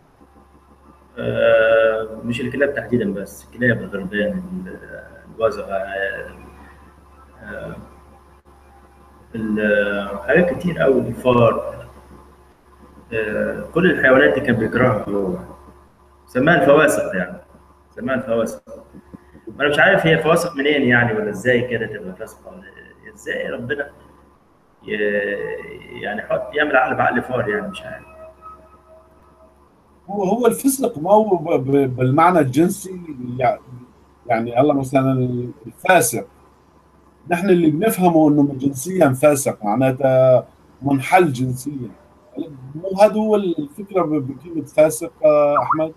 آه، مش الكلاب تحديدا بس الكلاب، الغربان، الوزغه، آه، ال- حاجات كتير قوي، الفار، آه، كل الحيوانات دي كان بيكرهها هو. سماها الفواسق يعني، سماها الفواسق. انا مش عارف هي فواسق منين يعني، ولا ازاي كده تبقى فاسقه، ولا ازاي ربنا ي- يعني حط يعمل عقل بعقل فار يعني، مش عارف. هو هو الفسق ما هو ب- ب- بالمعنى الجنسي. يعني يعني هلا مثلا الفاسق، نحن اللي بنفهمه انه جنسيا فاسق معناتها منحل جنسيا. مو هذا هو الفكره ب- بكلمه فاسق آه، احمد؟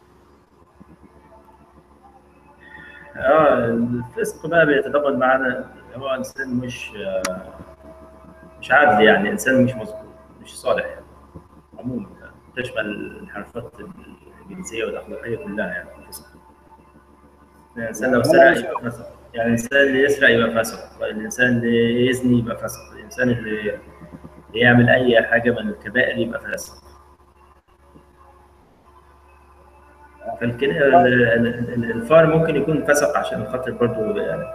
اه، الفسق بقى بيتضمن معنا هو انسان مش مش عادل، يعني انسان مش مظبوط، مش صالح يعني. عموما يعني تشمل الانحرافات الجنسيه والاخلاقيه كلها يعني الفسق. الانسان لو يعني هلا سرق مش يبقى فاسق، يعني الانسان اللي يسرق يبقى فاسق، الانسان اللي يزني يبقى فاسق، الانسان اللي يعمل اي حاجه من الكبائر يبقى فاسق. فالكده ال- ال- ال- الفار ممكن يكون فسق عشان خاطر برضه يعني،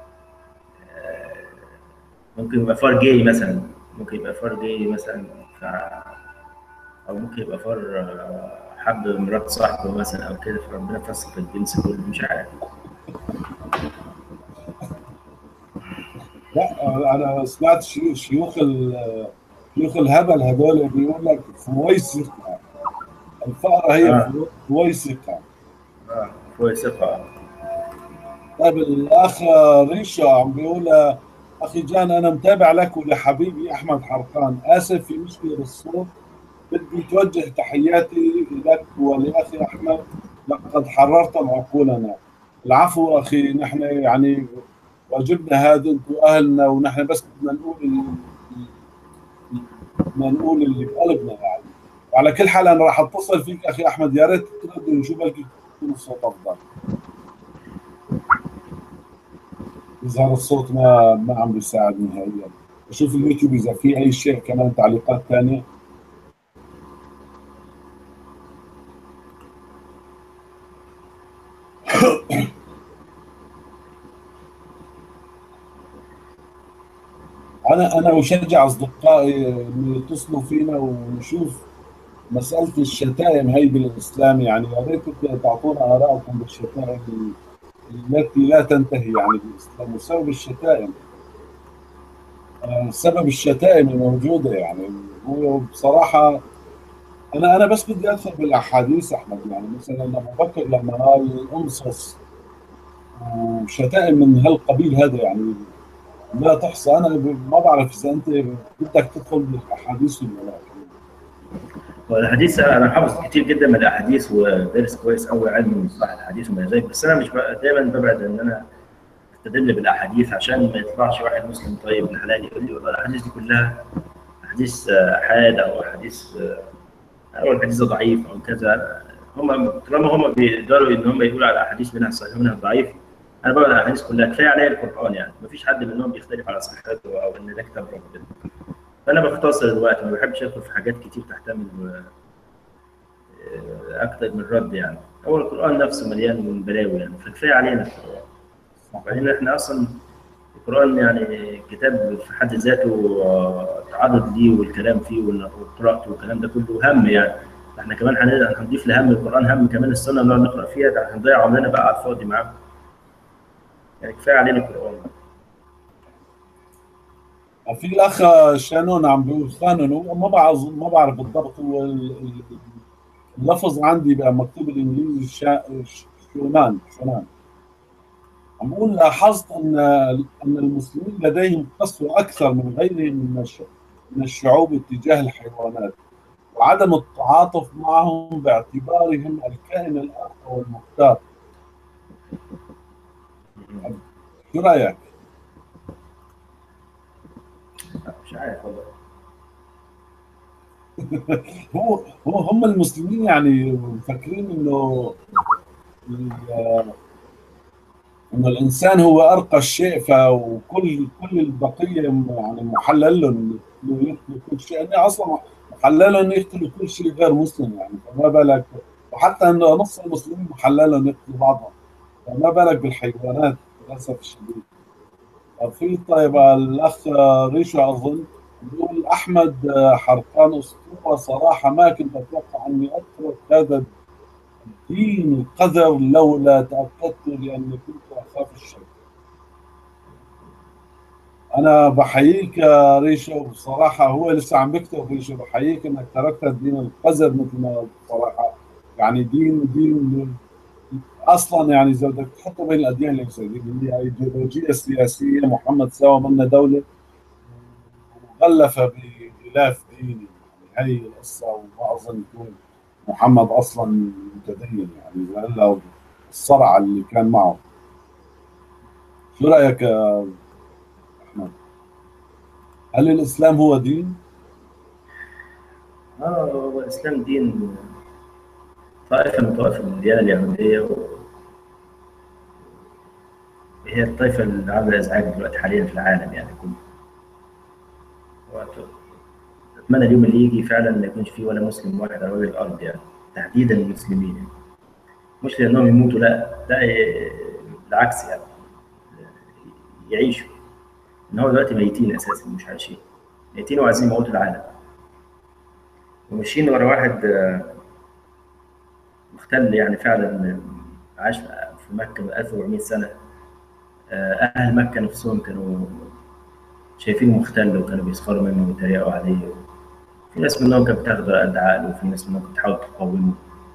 ممكن يبقى فار جاي مثلا، ممكن يبقى فار جاي مثلا، ف... او ممكن يبقى فار آه، حب مرات صاحبه مثلا او كده، فربنا فسق الجنس كله، مش عارف. لا، آه، انا سمعت شيو- شيوخ ال- شيوخ الهبل هذول بيقول لك فويسقه، الفأرة هي اه فو- فويسقه. اه هو ثقة. طيب الاخ ريشا عم بيقول آه، اخي جان انا متابع لك ولحبيبي احمد حرقان، اسف في مشكله بالصوت، بدي توجه تحياتي لك ولأخي أحمد، لقد حررتم عقولنا. العفو أخي، نحن يعني واجبنا هذا، أنتم أهلنا ونحن بس بدنا نقول ال- بدنا نقول اللي بقلبنا يعني. وعلى كل حال أنا راح أتصل فيك أخي أحمد، يا ريت ترد نشوف بلكي يكون الصوت أفضل. يظهر الصوت ما ما عم بيساعد نهائيا. بشوف اليوتيوب إذا في أي شيء كمان تعليقات ثانية. أنا أنا أشجع أصدقائي إنه يتصلوا فينا ونشوف مسألة الشتائم هي بالإسلام. يعني يا ريت تعطونا آراءكم بالشتائم التي لا تنتهي يعني بالإسلام، وسبب الشتائم، آه، سبب الشتائم الموجودة يعني. هو بصراحة انا انا بس بدي ادخل بالاحاديث احمد. يعني مثلا لما بفكر لما قال انصص وشتائم من هالقبيل هذا يعني لا تحصى، انا ب- ما بعرف اذا انت بدك تدخل بالاحاديث ولا لا. والحديث انا حافظ كتير جدا من الاحاديث ودارس كويس قوي علم مصطلح الحديث وما ذلك، بس انا مش بقى دايما ببعد ان انا استدل بالاحاديث عشان ما يطلعش واحد مسلم طيب ابن حلال يقول لي والله الاحاديث دي كلها احاديث آه، احاد او احاديث آه، او الحديث ده ضعيف او كذا. هم طالما هم بيقدروا ان هم يقولوا على الاحاديث منها الصحيح ومنها الضعيف، انا بقول الاحاديث كلها كفايه عليا القران، يعني ما فيش حد منهم بيختلف على صحته او ان ده كتاب ربنا. فانا بختصر الوقت، ما بحبش ادخل في حاجات كتير تحتمل آه، اكتر من رد يعني. هو القران نفسه مليان من بلاوي يعني، فكفايه علينا القران. صحيح. وبعدين احنا اصلا القران يعني كتاب في حد ذاته آه، تعرض ليه والكلام فيه وقراءته والكلام ده كله هم يعني. احنا كمان هن- هنضيف لهم القران هم كمان السنه نقعد نقرا فيها، ده هنضيع عمرنا بقى على الفاضي معاهم. يعني كفايه علينا القران. في الاخ شانون عم بيقول خانون، هو ما بعرف ما بعرف بالضبط. هو ال- ال- اللفظ عندي بقى مكتوب بالانجليزي شا... ش- شونان شونان. عم بقول لاحظت ان ان المسلمين لديهم قسوه اكثر من غيرهم من الش- من الشعوب اتجاه الحيوانات، وعدم التعاطف معهم باعتبارهم الكائن الآخر والمختار. شو رأيك؟ مش عارف والله. هو هو هم المسلمين يعني مفكرين انه ال- انه الانسان هو ارقى شيء، فكل كل البقيه يعني محلل لهم انه يقتلوا كل شيء. يعني اصلا محلل لهم يقتلوا كل شيء غير مسلم، يعني فما بالك. وحتى انه نص المسلمين محلل لهم يقتلوا بعضهم، فما بالك بالحيوانات للاسف الشديد. في طيب الأخ ريشو أظن بيقول أحمد حرقان أسطورة صراحة، ما كنت أتوقع أني أترك هذا الدين القذر لولا تأكدت لأني كنت أخاف الشر. أنا بحييك يا ريشو بصراحة، هو لسه عم بيكتب ريشو، بحييك إنك تركت الدين القذر مثل ما قلت صراحة. يعني دين دين أصلا يعني إذا بدك تحطه بين الأديان الإنسانية اللي هي أيديولوجية سياسية، محمد سوى منا دولة وغلف بغلاف ديني. يعني هي القصة، وما أظن يكون محمد أصلا متدين يعني، لألا الصرع اللي كان معه. شو رأيك يا أحمد؟ هل الإسلام هو دين؟ اه هو الاسلام دين طائفه من طوائف الديانه اليهوديه، وهي الطائفه اللي عامله ازعاج دلوقتي حاليا في العالم يعني كله. اتمنى اليوم اللي يجي فعلا ما يكونش فيه ولا مسلم واحد على وجه الارض يعني، تحديدا المسلمين يعني. مش لانهم يموتوا، لا لا، ي- بالعكس يعني يعيشوا. ان هو دلوقتي ميتين اساسا مش عايشين، ميتين وعايزين يموتوا العالم، وماشيين ورا واحد آه، مختل يعني فعلا. عاش في مكه من ألف وأربعمائة سنه. آه، اهل مكه نفسهم كانوا شايفينه مختل وكانوا بيسخروا منه ويتريقوا عليه. في ناس منهم كانت بتاخده على قد عقله، وفي ناس منهم كانت بتحاول تقاومه.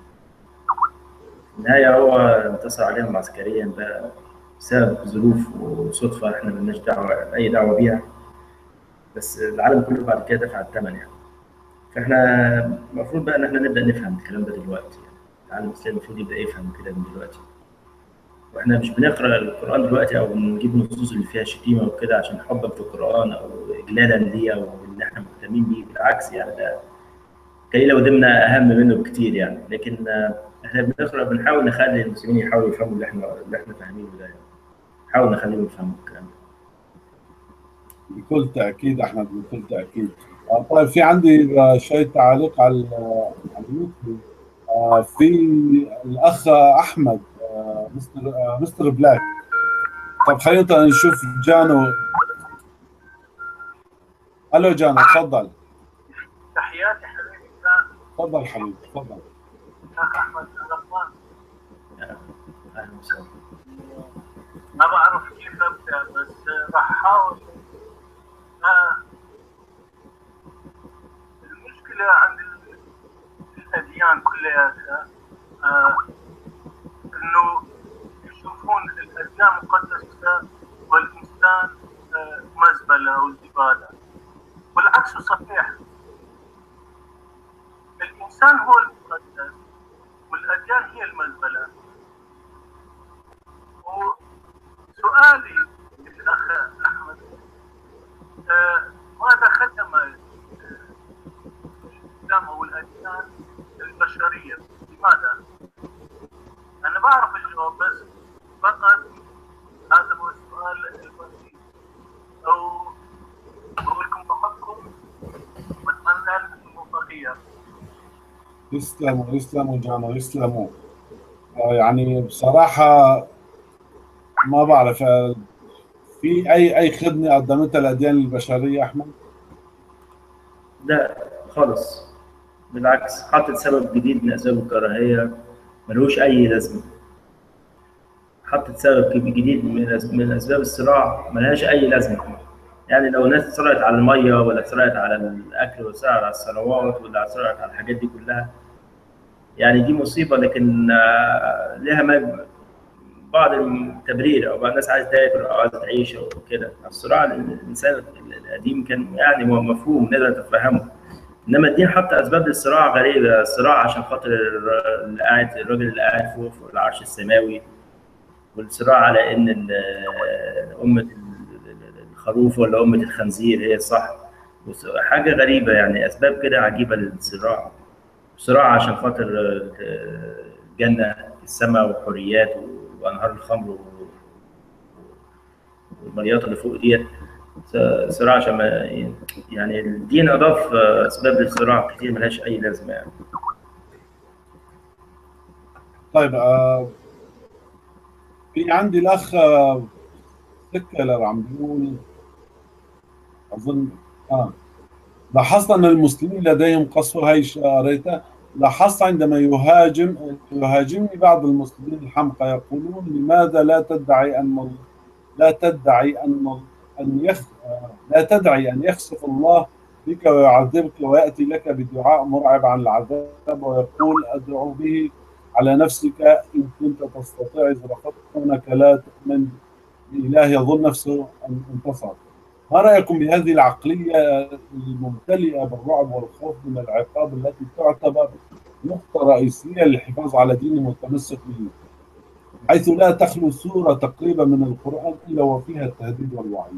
في النهاية هو انتصر عليهم عسكريا بقى بسبب ظروف وصدفة احنا ملناش دعوة أي دعوة بيها، بس العالم كله بعد كده دفع الثمن يعني. فاحنا المفروض بقى إن احنا نبدأ نفهم الكلام ده دلوقتي يعني. العالم الإسلامي المفروض يبدأ يفهم كده من دلوقتي. واحنا مش بنقرأ القرآن دلوقتي أو بنجيب النصوص اللي فيها شتيمة وكده عشان حبا في القرآن أو إجلالا ليه أو إن احنا مهتمين بيه، بالعكس يعني ده كليلة ودمنة أهم منه بكتير يعني. لكن آه، احنا بنقرأ بنحاول نخلي المسلمين يحاولوا يفهموا اللي احنا اللي احنا فاهمينه ده يعني. نحاول نخليهم يفهموا الكلام ده. بكل تأكيد أحمد، بكل تأكيد. آه، طيب في عندي آه، شوية تعليق على على اليوتيوب. آه، في الأخ أحمد آه، مستر آه، مستر بلاك. طب خلينا نشوف جانو. ألو جانو، تفضل. تحياتي حبيبي كان تفضل حبيبي، تفضل. اخ احمد الاخبار. يعني اهلا وسهلا. ما بعرف كيف ابدا، بس راح احاول. آه، المشكله عند الاديان كلياتها آه انه يشوفون الاديان مقدسه والانسان آه مزبله وزباله، والعكس صحيح. الانسان هو المقدس والاديان هي المزبله. وسؤالي للاخ احمد، آه ماذا خدم الاسلام او الاديان البشريه؟ لماذا؟ انا بعرف الجواب بس فقط هذا هو السؤال البسيط. او اقول لكم بحبكم واتمنى لكم الموفقيه. يسلموا يسلموا جانا يسلموا. آه يعني بصراحة ما بعرف، آه في أي أي خدمة قدمتها الأديان البشرية أحمد؟ لا خالص، بالعكس حطت سبب جديد من اسباب الكراهيه ملوش اي لازمه. حطت سبب جديد من أس- من اسباب الصراع ملهاش اي لازمه. يعني لو ناس صرعت على الميه ولا صرعت على الاكل ولا صرعت على الثروات ولا صرعت على الحاجات دي كلها، يعني دي مصيبه، لكن آه، لها ما- بعض التبرير، او بعض الناس عايزه تاكل او عايزه تعيش او كده. الصراع الانسان القديم كان يعني مفهوم نقدر نتفهمه، انما الدين حط اسباب للصراع غريبه. الصراع عشان خاطر الر- اللي قاعد الراجل اللي قاعد فوق فوق العرش السماوي، والصراع على ان ال- امه الخروف ولا امه الخنزير هي الصح. وس- حاجه غريبه يعني، اسباب كده عجيبه للصراع. صراع عشان خاطر آه، الجنه في السماء وحريات وانهار الخمر والمليات اللي فوق ديت. صراع عشان ما- يعني الدين اضاف آه، اسباب للصراع كتير ملهاش اي لازمه يعني. طيب، آه في عندي الأخ آه، سكلر عم بيقول، أظن آه لاحظت أن المسلمين لديهم قسوة. هاي الشيء قريته. لاحظت عندما يهاجم يهاجمني بعض المسلمين الحمقى يقولون: لماذا لا تدعي أن لا تدعي أن أن يخ... لا تدعي أن يخسف الله بك ويعذبك ويأتي لك بدعاء مرعب عن العذاب ويقول: أدعو به على نفسك إن كنت تستطيع، إذ رفضت كونك لا تؤمن بإله يظن نفسه أن انتصر. ما رأيكم بهذه العقلية الممتلئة بالرعب والخوف من العقاب التي تعتبر نقطة رئيسية للحفاظ على دينهم والتمسك به، حيث لا تخلو سورة تقريبا من القرآن إلا وفيها التهديد والوعيد؟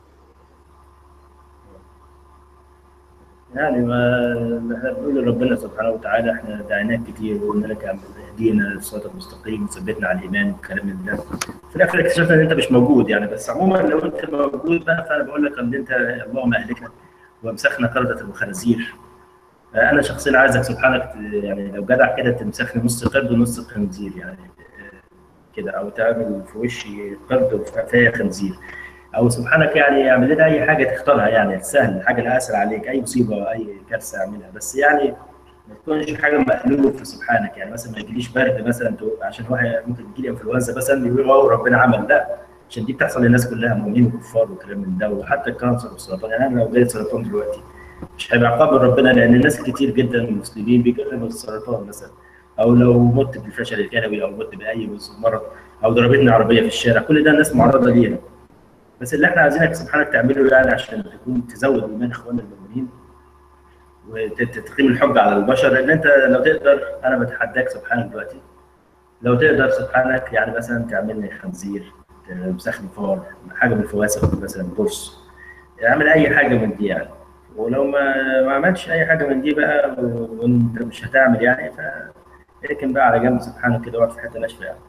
يعني ما احنا بنقول لربنا سبحانه وتعالى احنا دعيناك كتير وقلنا لك اعمل اهدينا للصراط المستقيم وثبتنا على الايمان والكلام من ده. في الاخر اكتشفنا ان انت مش موجود يعني. بس عموما لو انت موجود بقى، فانا بقول لك ان انت اللهم اهلكنا وامسخنا قردة وخنازير. انا شخصيا عايزك سبحانك ت- يعني لو جدع كده تمسخني نص قرد ونص خنزير يعني كده، او تعمل في وشي قرد وفيها خنزير، او سبحانك يعني اعمل لنا اي حاجه تختارها يعني السهل، الحاجه اللي اسهل عليك، اي مصيبه اي كارثه اعملها، بس يعني ما تكونش حاجه مألوف في سبحانك. يعني مثلا ما يجيليش برد مثلا تو- عشان واحد ممكن يجيلي انفلونزا مثلا يقول اه ربنا عمل، لا، عشان دي بتحصل للناس كلها مؤمنين وكفار وكلام من ده، وحتى الكانسر والسرطان. يعني انا لو جالي سرطان دلوقتي مش هيبقى عقاب من ربنا، لان الناس كتير جدا من المسلمين بيجربوا السرطان مثلا، او لو مت بالفشل الكلوي او مت باي مرض، او ضربتني عربيه في الشارع، كل ده الناس معرضه ليها. بس اللي احنا عايزينك سبحانك تعمله يعني عشان تكون تزود ايمان اخواننا المؤمنين وتقيم الحجه على البشر، ان انت لو تقدر، انا بتحداك سبحانك دلوقتي، لو تقدر سبحانك يعني مثلا تعمل لي خنزير، مسخن فار، حاجه من الفواسق مثلا برص، اعمل اي حاجه من دي يعني. ولو ما ما عملتش اي حاجه من دي بقى وانت مش هتعمل يعني، فاركن بقى على جنب سبحانك كده واقعد في حته ناشفه يعني.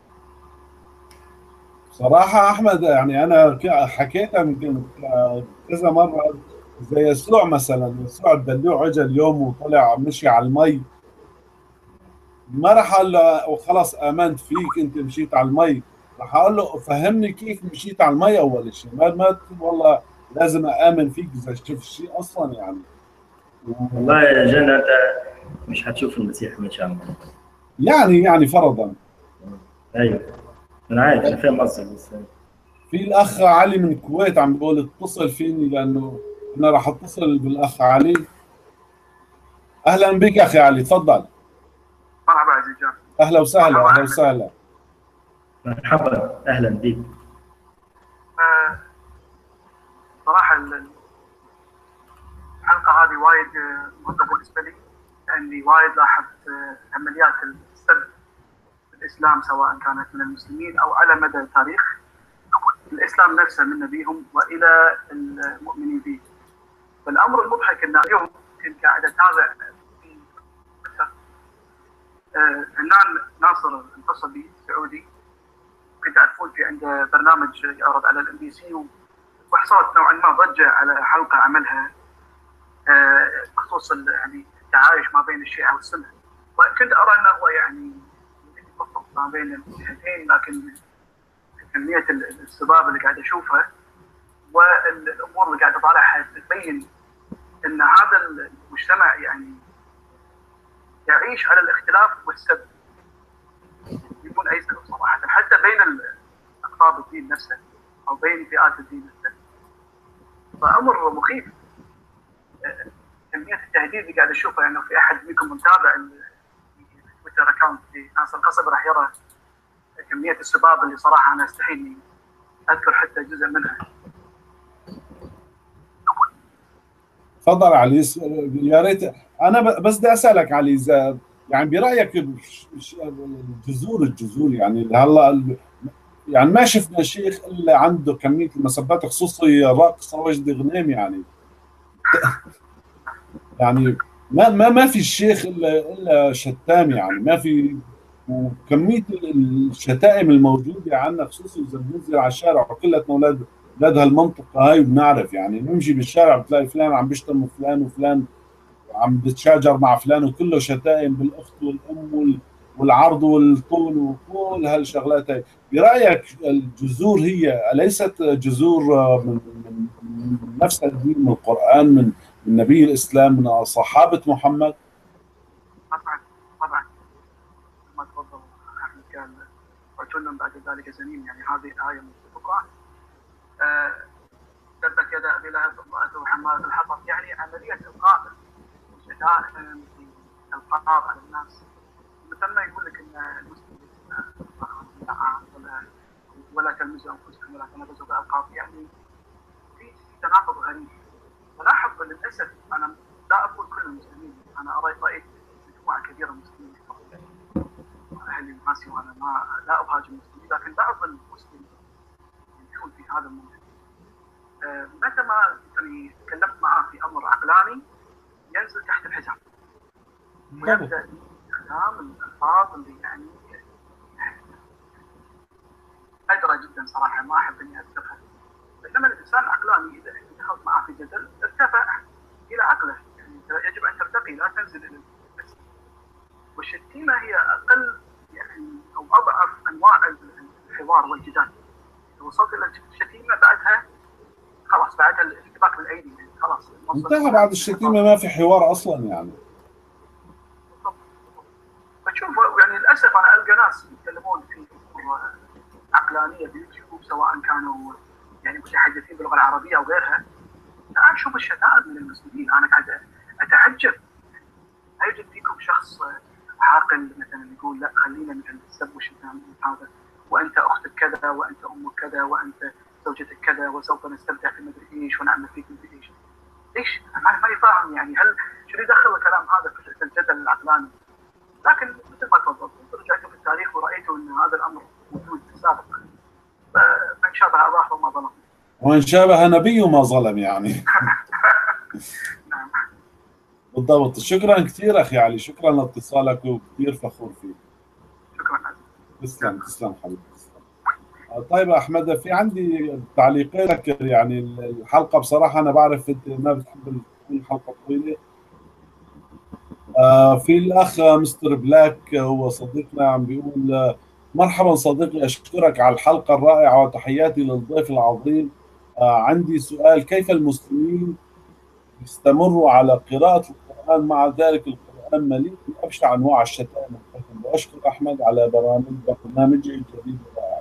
صراحة أحمد، يعني أنا ك- حكيتها يمكن كذا مرة. زي يسوع مثلا، يسوع الدلوع اجى اليوم وطلع مشي على المي، ما راح اقول له وخلاص امنت فيك انت مشيت على المي. راح اقول له فهمني كيف مشيت على المي اول شيء، ما ما تقول والله لازم امن فيك اذا شفت شيء اصلا يعني. و- والله يا جنة انت مش هتشوف المسيح ماشي على الميه. يعني يعني فرضا. ايوه انا عارف، انا فاهم قصدك، بس في الاخ علي من الكويت عم بيقول اتصل فيني لانه انا راح اتصل بالاخ علي. اهلا بك اخي علي، تفضل. عزيز جان. اهلا وسهلا اهلا وسهلا. مرحبا اهلا بك. آه، صراحه الحلقه هذه وايد مهمه بالنسبه لي، لاني وايد لاحظت عمليات السب في الاسلام، سواء كانت من المسلمين او على مدى التاريخ. الاسلام نفسه من نبيهم والى المؤمنين به. فالامر المضحك ان اليوم كنت قاعد اتابع في فنان ناصر القصبي السعودي، كنت تعرفون في عنده برنامج يعرض على الام بي سي، وحصلت نوعا ما ضجه على حلقه عملها بخصوص يعني التعايش ما بين الشيعه والسنه. وكنت ارى انه هو يعني يتفق ما بين الجهتين، لكن كميه السباب اللي قاعد اشوفها والامور اللي قاعد اطالعها تبين ان هذا المجتمع يعني يعيش على الاختلاف والسب بدون اي سبب صراحه، حتى بين اقطاب الدين نفسه او بين فئات الدين نفسه. فامر مخيف. كميه التهديد اللي قاعد اشوفها، انه في احد منكم متابع تويتر اكونت ناصر القصبي راح يرى كميه السباب اللي صراحه انا استحي اني اذكر حتى جزء منها. تفضل علي، يا ريت. انا بس بدي اسالك علي، اذا يعني برايك الجذور الجذور يعني هلا يعني ما شفنا شيخ الا عنده كميه المسبات، خصوصي راقصه وجدي غنيم يعني يعني ما ما ما في الشيخ الا الا شتام يعني، ما في. وكميه الشتائم الموجوده عندنا، خصوصي اذا بننزل على الشارع، وكلتنا اولاد اولاد هالمنطقه هاي، وبنعرف يعني نمشي بالشارع بتلاقي فلان عم بيشتم فلان، وفلان عم بتشاجر مع فلان، وكله شتائم بالاخت والام والعرض والطول وكل هالشغلات هاي. برايك الجذور هي اليست جذور من, من, من نفس الدين، من القران، من من نبي الاسلام، من صحابه محمد؟ طبعا طبعا كما تفضل احمد قال وعتل بعد ذلك زنيم، يعني هذه ايه من القران. تبت يدا ابي لهب وامراته حماله الحطب، يعني عمليه القاء الشتائم في القرار على الناس، مثل ما يقول لك ان المسلم ولا ولا تلمزوا انفسكم ولا تنابزوا بالالقاب، يعني في تناقض غريب. ولاحظ للاسف، انا لا اقول كل المسلمين، انا رايت مجموعه كبيره من المسلمين اهلي وناسي، وانا ما لا اهاجم المسلمين، لكن بعض المسلمين يكون في هذا الموضوع. أه متى ما يعني تكلمت معاه في امر عقلاني ينزل تحت الحزام ويبدا استخدام الالفاظ اللي يعني ادرى جدا صراحه، ما احب اني اذكرها. بينما الانسان العقلاني اذا دخلت معه في جدل ارتفع الى عقله، يعني يجب ان ترتقي لا تنزل الى الجسم. والشتيمه هي اقل يعني او اضعف انواع الحوار والجدال. اذا وصلت الى الشتيمه بعدها خلاص، بعدها الاشتباك بالايدي، يعني خلاص انتهى. بعد الشتيمه ما في حوار اصلا يعني. فتشوف يعني للاسف انا القى ناس يتكلمون في امور عقلانيه باليوتيوب، سواء كانوا يعني متحدثين باللغه العربيه او غيرها. انا اشوف الشتائم من المسلمين، انا قاعد اتعجب. اجد فيكم شخص عاقل مثلا يقول لا خلينا من السب والشتائم هذا، وانت اختك كذا، وانت امك كذا، وانت زوجتك كذا، وسوف نستمتع في مدري ايش ونعمل فيك مدري ايش. ايش؟ انا ما يفهم يعني، هل شو يدخل الكلام هذا في الجدل العقلاني؟ لكن مثل ما تفضلت، رجعت في التاريخ ورأيت أن هذا الأمر موجود في السابق. فمن شابه أباه فما ظلم، ومن شابه نبيه ما ظلم يعني. نعم بالضبط. شكرا كثير أخي علي، شكرا لاتصالك وكثير فخور فيك. شكرا عزيز. تسلم تسلم حبيبي، تسلم. طيب أحمد، في عندي تعليقين لك. يعني الحلقة بصراحة أنا بعرف أنت ما بتحب تكون الحلقة طويلة. آه في الأخ مستر بلاك، هو صديقنا، عم بيقول آه مرحبا صديقي، أشكرك على الحلقة الرائعة وتحياتي للضيف العظيم. آه عندي سؤال، كيف المسلمين يستمروا على قراءة القرآن مع ذلك القرآن مليء بأبشع أنواع الشتائم والقتل؟ وأشكر أحمد على برامج برنامجه الجديد الرائع.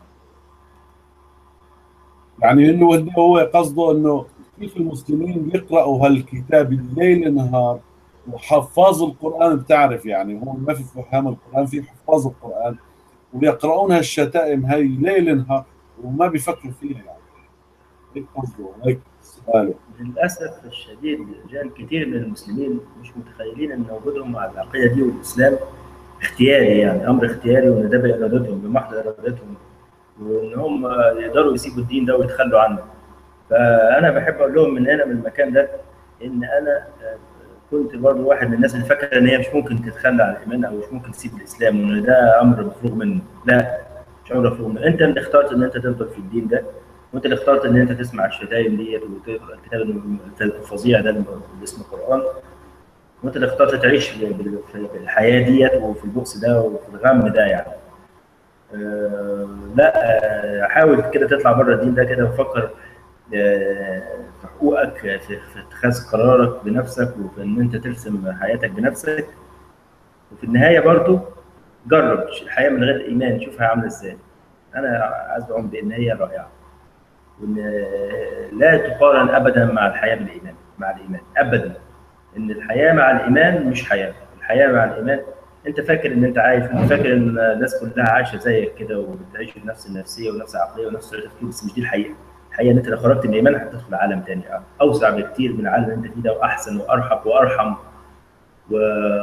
يعني إنه هو قصده إنه كيف المسلمين يقرأوا هالكتاب الليل نهار، وحفاظ القرآن بتعرف يعني هون ما في فهم القرآن، في حفاظ القرآن ويقرؤون هالشتائم هاي ليل نهار وما بيفكروا فيها يعني. هيك قصده، هيك سؤاله. للاسف الشديد رجال كثير من المسلمين مش متخيلين ان وجودهم مع العقيده دي والاسلام اختياري، يعني امر اختياري، وان ده بارادتهم بمحض ارادتهم، وان هم يقدروا يسيبوا الدين ده ويتخلوا عنه. فانا بحب اقول لهم من هنا من المكان ده ان انا كنت برضه واحد من الناس اللي فاكره ان هي مش ممكن تتخلى عن الايمان او مش ممكن تسيب الاسلام وان ده امر مفروغ منه. لا، مش امر مفروغ منه. انت اللي اخترت ان انت تفضل في الدين ده، وانت اللي اخترت ان انت تسمع الشتايم ديت وتقرا الكتاب الفظيع ده اللي اسمه القران، وانت اللي اخترت تعيش في الحياه ديت وفي البؤس ده وفي الغم ده يعني. أه لا، أه حاول كده تطلع بره الدين ده كده وفكر في حقوقك، في, في اتخاذ قرارك بنفسك، وفي ان انت ترسم حياتك بنفسك. وفي النهايه برضو جرب الحياه من غير ايمان، شوفها عامله ازاي. انا ازعم بان هي رائعه، وان لا تقارن ابدا مع الحياه بالايمان، مع الايمان ابدا. ان الحياه مع الايمان مش حياه، الحياه مع الايمان انت فاكر ان انت عايش، وانت فاكر ان الناس كلها عايشه زيك كده وبتعيش بنفس النفسيه ونفس العقليه ونفس طريقه التفكير، بس مش دي الحقيقه. الحقيقه ان انت لو خرجت من الايمان هتدخل عالم تاني اوسع بكتير من العالم اللي انت فيه ده، واحسن وارحب وارحم و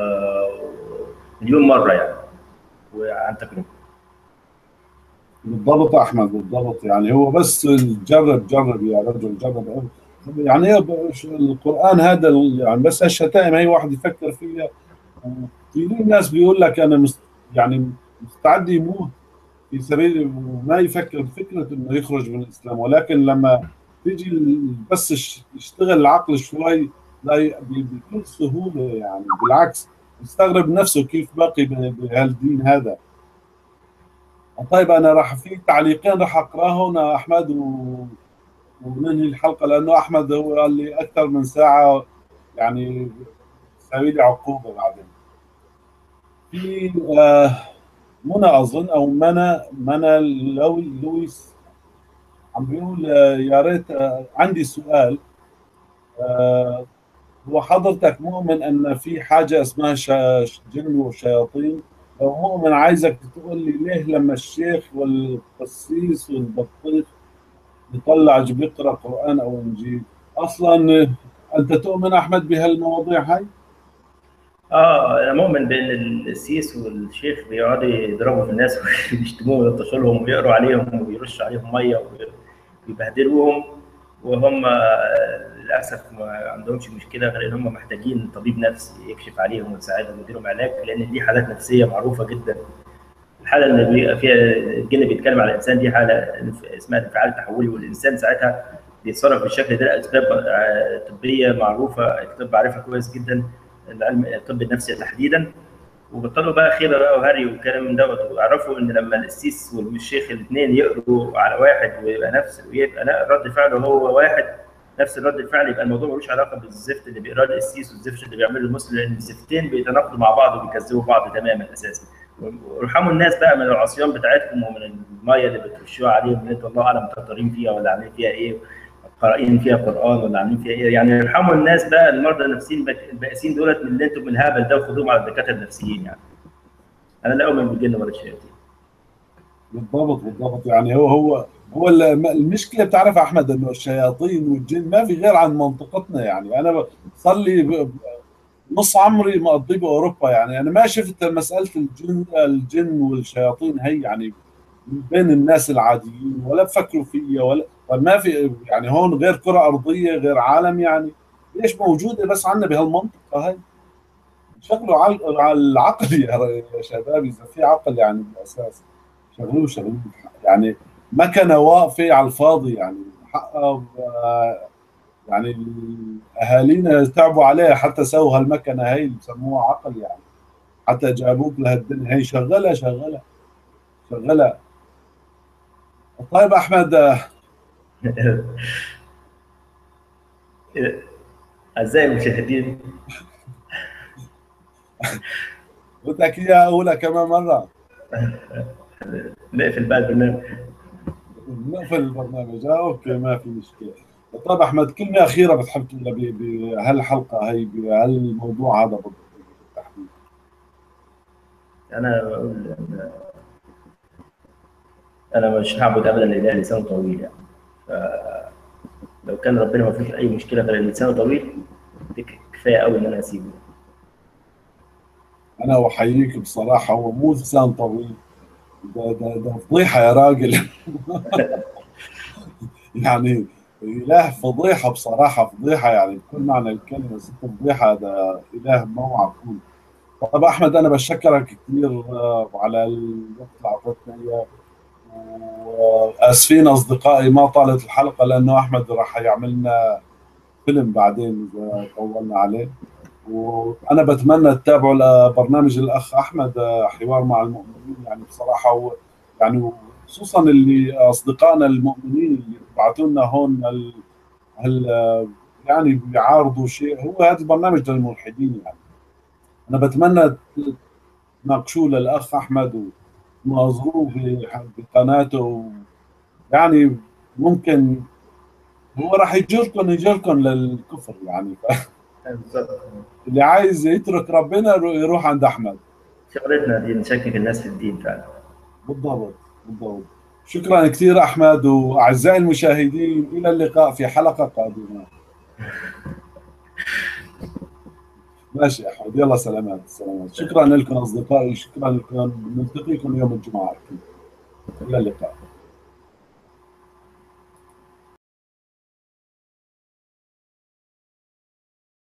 مليون مره يعني، وعن تجربه. بالضبط احمد، بالضبط. يعني هو بس جرب جرب يا رجل، جرب. يعني إيه القرآن هذا يعني بس الشتائم هي واحد يفكر فيها. كثير ناس بيقول لك انا مست يعني مستعد يموت في سبيل وما يفكر بفكره انه يخرج من الاسلام، ولكن لما تيجي بس يشتغل العقل شوي لا ي- ب- بكل سهوله يعني. بالعكس يستغرب نفسه كيف باقي ب- بهالدين هذا. طيب انا راح في تعليقين راح اقراهم احمد و... وننهي الحلقه، لانه احمد هو قال لي اكثر من ساعه يعني سوي لي عقوبه بعدين. في آه منى اظن او منى منى لوي لويس عم بيقول آه يا ريت آه عندي سؤال. آه هو حضرتك مؤمن ان في حاجه اسمها شا- جن وشياطين؟ لو مؤمن عايزك تقول لي ليه لما الشيخ والقسيس والبطيخ يطلع بيقرا قران او انجيل اصلا؟ انت تؤمن احمد بهالمواضيع هاي؟ اه انا مؤمن بان السيس والشيخ بيقعدوا يضربوا في الناس ويشتموهم ويلطشوا لهم ويقروا عليهم ويرشوا عليهم ميه ويبهدلوهم، وهم آه، للاسف ما عندهمش مشكله غير ان هم محتاجين طبيب نفسي يكشف عليهم ويساعدهم ويديلهم علاج، لان دي حالات نفسيه معروفه جدا. الحاله اللي بيبقى فيها الجن بيتكلم على الانسان دي حاله اسمها انفعال تحولي، والانسان ساعتها بيتصرف بالشكل ده لاسباب آه، طبيه معروفه، الطب عارفها كويس جدا، العلم الطب النفسي تحديدا. وبطلوا بقى خيبه بقى وهري والكلام من دوت، ويعرفوا ان لما القسيس والشيخ الاثنين يقروا على واحد ويبقى نفس ويبقى لا رد فعله هو واحد، نفس الرد الفعل، يبقى الموضوع ملوش علاقه بالزفت اللي بيقراه القسيس والزفت اللي بيعمله المسلم، لان الزفتين بيتناقضوا مع بعض وبيكذبوا بعض تماما اساسا. وارحموا الناس بقى من العصيان بتاعتكم ومن الميه اللي بترشوها عليهم اللي انتوا الله اعلم مطهرين فيها ولا عاملين فيها ايه، قارئين فيها قران ولا عاملين فيها ايه. يعني ارحموا الناس بقى، المرضى النفسيين البائسين دولت من اللي انتم من الهبل ده، وخدوهم على الدكاتره النفسيين يعني. انا لا اؤمن بالجن ولا الشياطين. بالضبط بالضبط. يعني هو هو هو الم- المشكله بتعرف يا احمد انه الشياطين والجن ما في غير عن منطقتنا. يعني انا ب- صار لي ب- نص عمري مقضيه باوروبا، يعني انا ما شفت مساله الجن الجن والشياطين هي يعني بين الناس العاديين، ولا بفكروا فيها ولا. طب ما في يعني هون غير كره ارضيه غير عالم يعني؟ ليش موجوده بس عندنا بهالمنطقه هاي؟ شغلوا على على العقل يا يا شباب، اذا في عقل يعني بالاساس شغلوه شغلوه. يعني مكنه واقفه على الفاضي يعني. حقها آه، يعني اهالينا تعبوا عليها حتى سووا هالمكنه هي اللي بسموها عقل يعني. حتى جابوك لهالدنيا هي شغلها شغلها شغلها. طيب احمد آه، اعزائي المشاهدين، بدك اياها اقولها كمان مره؟ نقفل بقى البرنامج. نقفل البرنامج. آه، اوكي ما في مشكله. طيب احمد، كلمه اخيره بتحب تقولها ب- بهالحلقه هي، بهالموضوع هذا بالتحديد؟ انا بقول إن انا مش هعبد ابدا الاله لسانه طويل يعني. فلو كان ربنا ما فيش اي مشكله غير إن لسانه طويل، دي كفايه قوي ان انا اسيبه. انا احييك بصراحه، هو مو لسان طويل، ده ده ده فضيحه يا راجل. يعني اله فضيحه بصراحه، فضيحه يعني بكل معنى الكلمه، ست فضيحه، ده اله ما معقول. طب احمد، انا بشكرك كثير آه، على الوقت اللي اعطيتنا اياه، واسفين اصدقائي ما طالت الحلقه لانه احمد راح يعمل لنا فيلم بعدين اذا طولنا عليه. وانا بتمنى تتابعوا برنامج الاخ احمد آه، حوار مع المؤمنين، يعني بصراحه هو يعني، خصوصا اللي اصدقائنا المؤمنين اللي بعثوا لنا هون هال هال آه، يعني بيعارضوا شيء، هو هذا البرنامج للملحدين يعني. انا بتمنى تناقشوه للاخ احمد وتناظروه في بقناته، يعني ممكن هو راح يجركم يجركم للكفر يعني. بالظبط. اللي عايز يترك ربنا يروح عند احمد. شغلتنا دي نشكك الناس في الدين فعلا. بالضبط، بالضبط. شكرا كثير احمد، واعزائي المشاهدين الى اللقاء في حلقه قادمه. ماشي يا احمد، يلا سلامات سلامات، شكرا لكم اصدقائي، شكرا لكم، نلتقيكم يوم الجمعه اكيد. الى اللقاء.